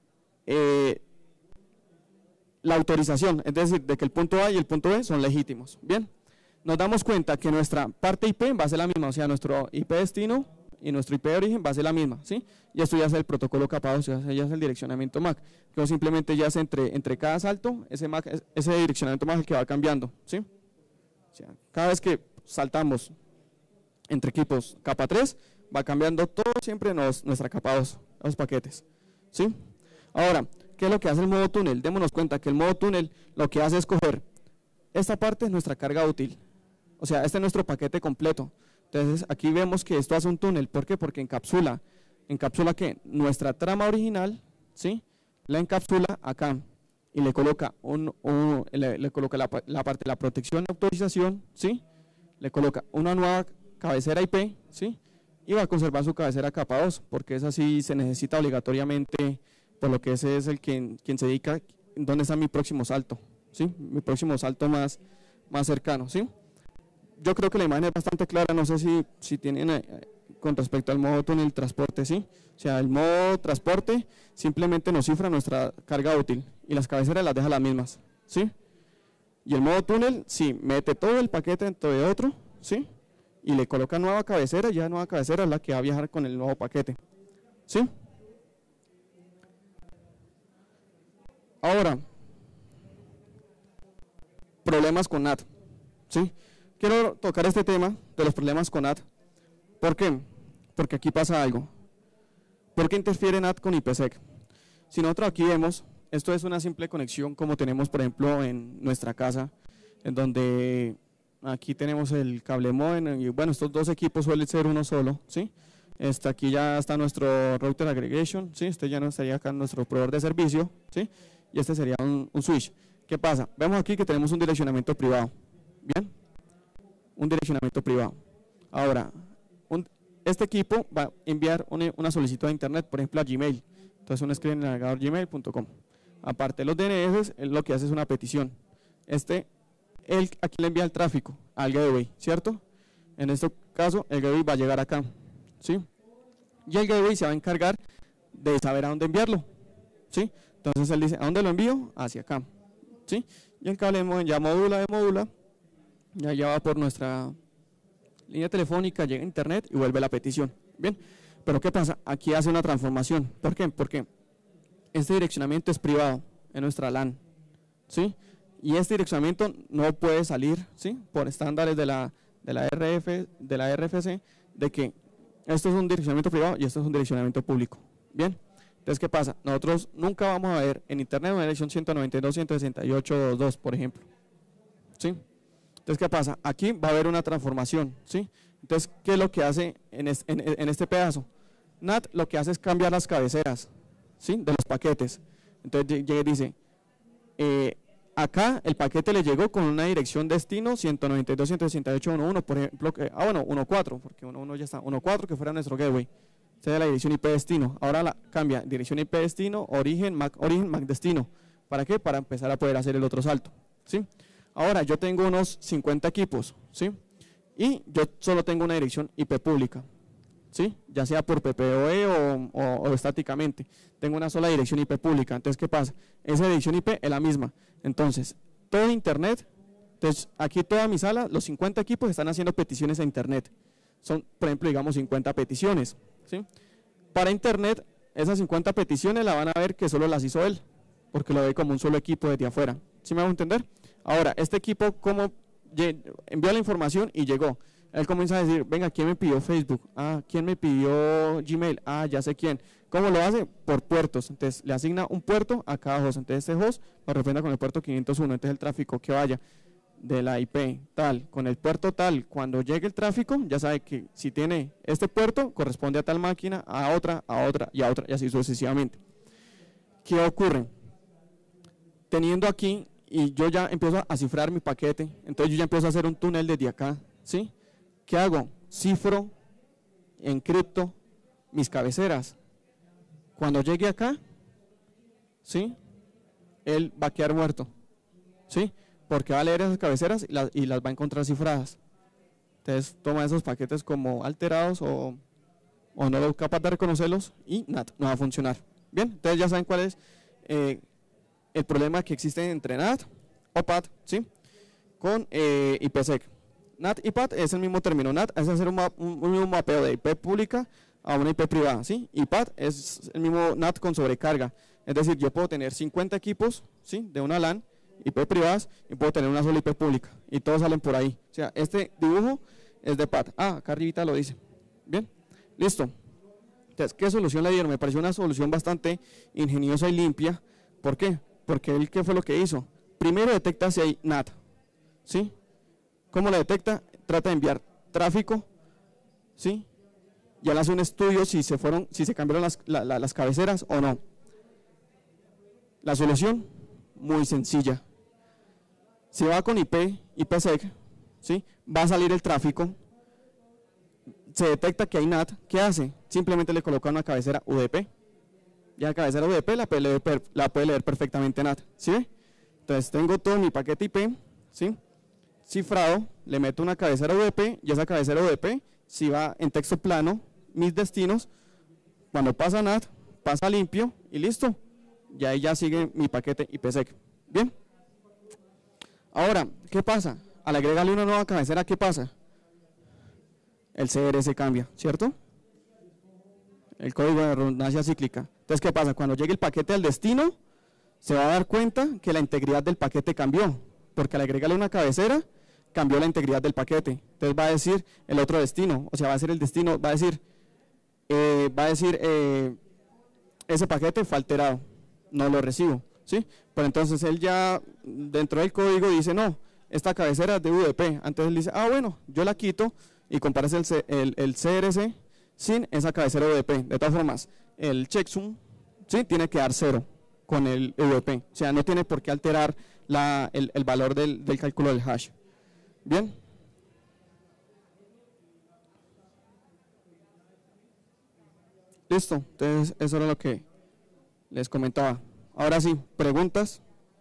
Speaker 1: la autorización, es decir, de que el punto A y el punto B son legítimos. Bien, nos damos cuenta que nuestra parte IP va a ser la misma, o sea, nuestro IP destino y nuestro IP de origen va a ser la misma, ¿sí? Y esto ya es el protocolo capado, o sea, ya es el direccionamiento MAC, que simplemente ya es entre cada salto, ese direccionamiento MAC es el que va cambiando, ¿sí? O sea, cada vez que saltamos entre equipos capa 3, va cambiando todo siempre nuestra capa 2, los paquetes, ¿sí? Ahora, ¿qué es lo que hace el modo túnel? Démonos cuenta que el modo túnel lo que hace es coger, esta parte es nuestra carga útil, o sea, este es nuestro paquete completo. Entonces aquí vemos que esto hace un túnel, ¿por qué? Porque encapsula ¿qué? Nuestra trama original, ¿sí? La encapsula acá y le coloca, le coloca la parte de la protección y autorización, ¿sí? Le coloca una nueva cabecera IP, ¿sí? Y va a conservar su cabecera capa 2, porque esa sí se necesita obligatoriamente, por lo que ese es quien se dedica, ¿dónde está mi próximo salto? ¿Sí? Mi próximo salto más cercano, ¿sí? Yo creo que la imagen es bastante clara, no sé si tienen con respecto al modo túnel transporte, ¿sí? O sea, el modo transporte simplemente nos cifra nuestra carga útil y las cabeceras las deja las mismas, ¿sí? Y el modo túnel, sí, mete todo el paquete dentro de otro, ¿sí? Y le coloca nueva cabecera, y ya nueva cabecera es la que va a viajar con el nuevo paquete, ¿sí? Ahora, problemas con NAT, ¿sí? Quiero tocar este tema de los problemas con NAT. ¿Por qué? Porque aquí pasa algo. ¿Por qué interfiere NAT con IPsec? Si nosotros aquí vemos, esto es una simple conexión como tenemos por ejemplo en nuestra casa, en donde aquí tenemos el cable modem y bueno, estos dos equipos suelen ser uno solo, ¿sí? Aquí ya está nuestro router aggregation, ¿sí? Este ya no estaría acá nuestro proveedor de servicio, ¿sí? Y este sería un switch. ¿Qué pasa? Vemos aquí que tenemos un direccionamiento privado, ¿bien? Un direccionamiento privado. Ahora, este equipo va a enviar una solicitud a internet, por ejemplo a Gmail. Entonces uno escribe en el navegador gmail.com. Aparte de los DNS, él lo que hace es una petición. Aquí le envía el tráfico al gateway, ¿cierto? En este caso, el gateway va a llegar acá, ¿sí? Y el gateway se va a encargar de saber a dónde enviarlo, ¿sí? Entonces él dice, ¿a dónde lo envío? Hacia acá, ¿sí? Y el cable ya modula, ya va por nuestra línea telefónica, llega a internet y vuelve la petición. Bien, pero ¿qué pasa? Aquí hace una transformación. ¿Por qué? Porque este direccionamiento es privado en nuestra LAN, ¿sí? Y este direccionamiento no puede salir, ¿sí? Por estándares de la RFC, de que esto es un direccionamiento privado y esto es un direccionamiento público. Bien, entonces ¿qué pasa? Nosotros nunca vamos a ver en internet una dirección 192.168.2.2, por ejemplo, ¿sí? Entonces, ¿qué pasa? Aquí va a haber una transformación, ¿sí? Entonces, ¿qué es lo que hace en este pedazo? NAT lo que hace es cambiar las cabeceras, ¿sí? De los paquetes. Entonces, llega y dice, acá el paquete le llegó con una dirección destino 192.168.1.1, por ejemplo, 1.4, porque 1.1 ya está, 1.4 que fuera nuestro gateway. Esta es la dirección IP destino. Ahora la cambia, dirección IP destino, origen, MAC destino. ¿Para qué? Para empezar a poder hacer el otro salto, ¿sí? Ahora yo tengo unos 50 equipos, ¿sí? Y yo solo tengo una dirección IP pública, ¿sí? Ya sea por PPOE o estáticamente. Tengo una sola dirección IP pública. Entonces, ¿qué pasa? Esa dirección IP es la misma. Entonces, todo internet, entonces aquí toda mi sala, los 50 equipos están haciendo peticiones a internet. Son, por ejemplo, digamos 50 peticiones, ¿sí? Para internet, esas 50 peticiones la van a ver que solo las hizo él, porque lo ve como un solo equipo desde afuera. ¿Sí me hago entender? Ahora, este equipo, ¿cómo envió la información y llegó? Él comienza a decir, venga, ¿quién me pidió Facebook? Ah, ¿quién me pidió Gmail? Ah, ya sé quién. ¿Cómo lo hace? Por puertos. Entonces, le asigna un puerto a cada host. Entonces, este host lo refiere con el puerto 501. Entonces, el tráfico que vaya de la IP tal, con el puerto tal, cuando llegue el tráfico, ya sabe que si tiene este puerto, corresponde a tal máquina, a otra, y así sucesivamente. ¿Qué ocurre? Teniendo aquí, y yo ya empiezo a cifrar mi paquete, entonces yo ya empiezo a hacer un túnel desde acá, ¿sí? ¿Qué hago? Cifro, encripto mis cabeceras. Cuando llegue acá, ¿sí? Él va a quedar muerto, ¿sí? Porque va a leer esas cabeceras y las va a encontrar cifradas. Entonces toma esos paquetes como alterados o no es capaz de reconocerlos y NAT no va a funcionar. Bien, entonces ya saben cuál es el problema que existe entre NAT o PAT, ¿sí? Con IPsec. NAT y PAT es el mismo término. NAT es hacer un mismo mapeo de IP pública a una IP privada, ¿sí? Y PAT es el mismo NAT con sobrecarga. Es decir, yo puedo tener 50 equipos, ¿sí? De una LAN, IP privadas, y puedo tener una sola IP pública. Y todos salen por ahí. O sea, este dibujo es de PAT. Ah, acá arribita lo dice. Bien, listo. Entonces, ¿qué solución le dieron? Me pareció una solución bastante ingeniosa y limpia. ¿Por qué? Porque él, ¿qué fue lo que hizo? Primero detecta si hay NAT, ¿sí? ¿Cómo lo detecta? Trata de enviar tráfico, ¿sí? Y él hace un estudio si se cambiaron las cabeceras o no. La solución, muy sencilla. Si va con IPsec, ¿sí? Va a salir el tráfico, se detecta que hay NAT, ¿qué hace? Simplemente le coloca una cabecera UDP. Ya la cabecera UDP la puede leer perfectamente NAT, ¿sí ve? Entonces tengo todo mi paquete IP, ¿sí? Cifrado, le meto una cabecera UDP y esa cabecera UDP, si va en texto plano, mis destinos, cuando pasa NAT, pasa limpio y listo. Y ahí ya sigue mi paquete IPsec. ¿Bien? Ahora, ¿qué pasa? Al agregarle una nueva cabecera, ¿qué pasa? El CRS cambia, ¿cierto? El código de redundancia cíclica. Entonces, ¿qué pasa? Cuando llegue el paquete al destino, se va a dar cuenta que la integridad del paquete cambió, porque al agregarle una cabecera, cambió la integridad del paquete. Entonces va a decir el otro destino, o sea, va a ser el destino, va a decir ese paquete fue alterado, no lo recibo, ¿sí? Pero entonces él ya dentro del código dice, no, esta cabecera es de UDP. Entonces él dice, ah, bueno, yo la quito y compares el CRS sin esa cabecera UDP. De todas formas, el checksum, ¿sí? Tiene que dar 0 con el UDP. O sea, no tiene por qué alterar el valor del cálculo del hash. Bien. Listo. Entonces, eso era lo que les comentaba. Ahora sí, preguntas.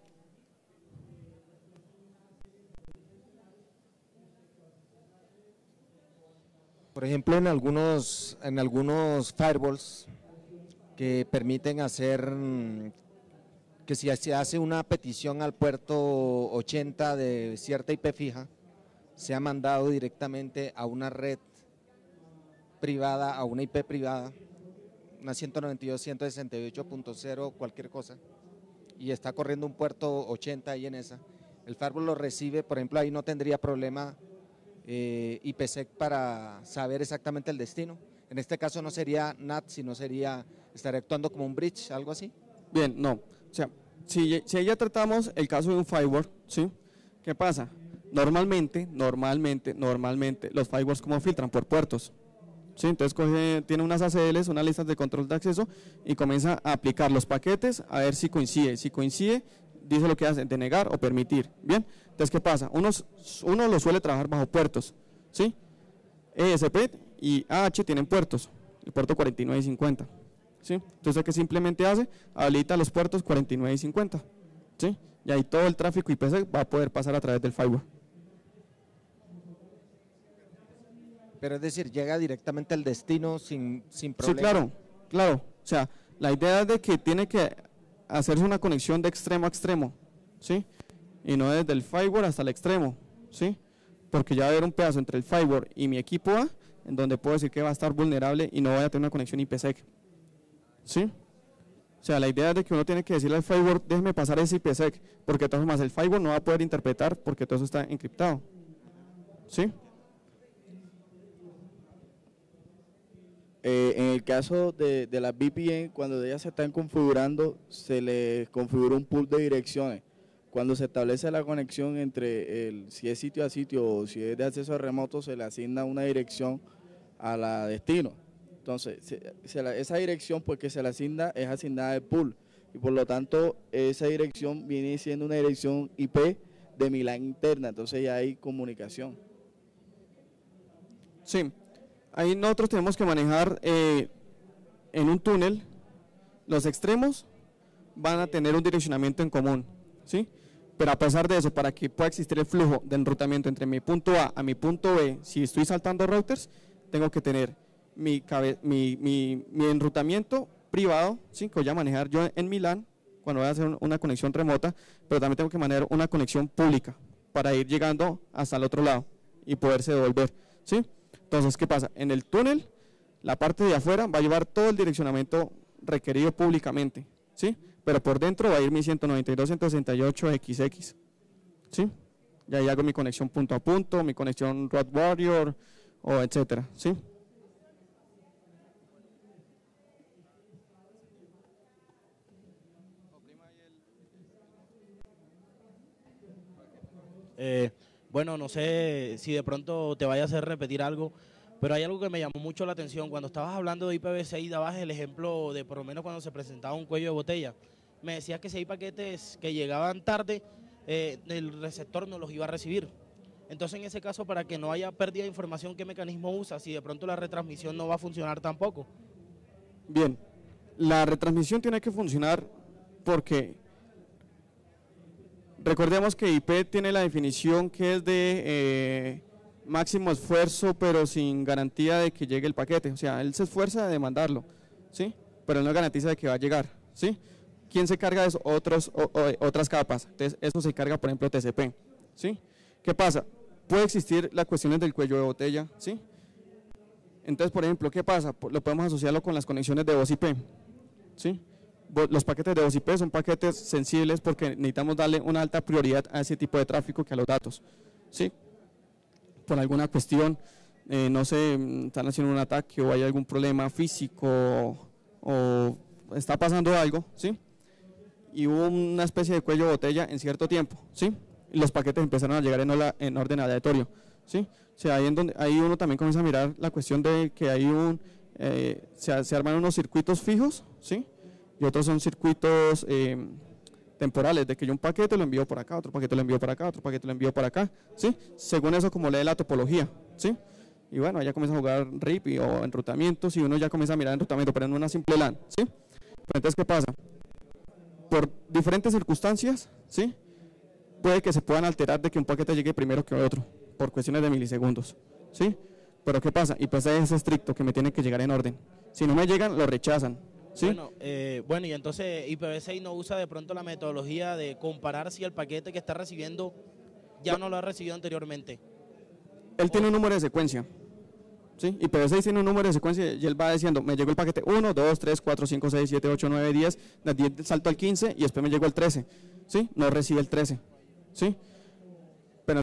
Speaker 6: Por ejemplo, en algunos firewalls que permiten hacer que si se hace una petición al puerto 80 de cierta IP fija, se ha mandado directamente a una red privada, a una IP privada, una 192.168.0 cualquier cosa, y está corriendo un puerto 80 ahí en esa. El firewall lo recibe, por ejemplo, ahí no tendría problema IPsec para saber exactamente el destino. En este caso no sería NAT, sino estaría actuando como un bridge, algo así.
Speaker 1: Bien, no. O sea, si ya tratamos el caso de un firewall, ¿sí? ¿Qué pasa? Normalmente, los firewalls ¿cómo filtran? Por puertos. ¿Sí? Entonces tiene unas ACLs, unas listas de control de acceso y comienza a aplicar los paquetes a ver si coincide. Si coincide, dice lo que hace, denegar o permitir. Bien, entonces ¿qué pasa? Uno lo suele trabajar bajo puertos, ¿sí? ESP y AH tienen puertos, el puerto 49 y 50, ¿sí? Entonces ¿qué simplemente hace? Habilita los puertos 49 y 50, ¿sí? Y ahí todo el tráfico IPsec va a poder pasar a través del firewall.
Speaker 6: Pero es decir, llega directamente al destino sin problema.
Speaker 1: Sí, claro. O sea, la idea es de que tiene que hacerse una conexión de extremo a extremo, ¿sí? Y no desde el firewall hasta el extremo, ¿sí? Porque ya va a haber un pedazo entre el firewall y mi equipo A, en donde puedo decir que va a estar vulnerable y no voy a tener una conexión IPsec, ¿sí? O sea, la idea es de que uno tiene que decirle al firewall, déjeme pasar ese IPsec, porque de todas formas el firewall no va a poder interpretar porque todo eso está encriptado, ¿sí?
Speaker 5: En el caso de las VPN, cuando ellas se están configurando, se les configura un pool de direcciones. Cuando se establece la conexión entre si es sitio a sitio o si es de acceso remoto, se le asigna una dirección a la destino. Entonces, esa dirección pues que se le asigna es asignada al pool y por lo tanto esa dirección viene siendo una dirección IP de mi LAN interna, entonces ya hay comunicación.
Speaker 1: Sí. Ahí nosotros tenemos que manejar en un túnel, los extremos van a tener un direccionamiento en común, ¿sí? Pero a pesar de eso, para que pueda existir el flujo de enrutamiento entre mi punto A mi punto B, si estoy saltando routers, tengo que tener mi enrutamiento privado, ¿sí? Que voy a manejar yo en mi LAN, cuando voy a hacer una conexión remota, pero también tengo que manejar una conexión pública para ir llegando hasta el otro lado y poderse devolver, ¿sí? Entonces, ¿qué pasa? En el túnel, la parte de afuera va a llevar todo el direccionamiento requerido públicamente, ¿sí? Pero por dentro va a ir mi 192.168.xx, ¿sí? Y ahí hago mi conexión punto a punto, mi conexión Road Warrior, o etcétera, ¿sí?
Speaker 7: Bueno, no sé si de pronto te vaya a hacer repetir algo, pero hay algo que me llamó mucho la atención. Cuando estabas hablando de IPv6 y dabas el ejemplo de por lo menos cuando se presentaba un cuello de botella, me decías que si hay paquetes que llegaban tarde, el receptor no los iba a recibir. Entonces, en ese caso, para que no haya pérdida de información, ¿qué mecanismo usas? Si de pronto la retransmisión no va a funcionar tampoco.
Speaker 1: Bien, la retransmisión tiene que funcionar porque recordemos que IP tiene la definición que es de máximo esfuerzo, pero sin garantía de que llegue el paquete. O sea, él se esfuerza de mandarlo, ¿sí? Pero él no garantiza de que va a llegar, ¿sí? ¿Quién se carga de eso? Otras capas. Entonces, eso se carga, por ejemplo, TCP, ¿sí? ¿Qué pasa? Puede existir las cuestiones del cuello de botella, ¿sí? Entonces, por ejemplo, ¿qué pasa? Lo podemos asociarlo con las conexiones de voz IP, ¿sí? Los paquetes de voz IP son paquetes sensibles porque necesitamos darle una alta prioridad a ese tipo de tráfico que a los datos, ¿sí? Por alguna cuestión, no sé, están haciendo un ataque o hay algún problema físico o está pasando algo, ¿sí? Y hubo una especie de cuello de botella en cierto tiempo, ¿sí? Y los paquetes empezaron a llegar en orden aleatorio, ¿sí? O sea, ahí uno también comienza a mirar la cuestión de que hay se arman unos circuitos fijos, ¿sí? Y otros son circuitos temporales, de que yo un paquete lo envío por acá, otro paquete lo envío por acá, otro paquete lo envío por acá, ¿sí? Según eso, como lee la topología, ¿sí? Y bueno, ya comienza a jugar RIP o enrutamientos y uno ya comienza a mirar enrutamiento, pero en una simple LAN, ¿sí? Pero entonces, ¿qué pasa? Por diferentes circunstancias, ¿sí? Puede que se puedan alterar de que un paquete llegue primero que otro, por cuestiones de milisegundos, ¿sí? Pero ¿qué pasa? IPv6 es estricto, que me tienen que llegar en orden. Si no me llegan, lo rechazan, ¿sí?
Speaker 7: Bueno, y entonces IPv6 no usa de pronto la metodología de comparar si el paquete que está recibiendo ya no lo ha recibido anteriormente.
Speaker 1: Él tiene un número de secuencia, ¿sí? IPv6 tiene un número de secuencia y él va diciendo, me llegó el paquete 1, 2, 3, 4, 5, 6, 7, 8, 9, 10, del 10 salto al 15 y después me llegó el 13, ¿sí? No recibe el 13, ¿sí?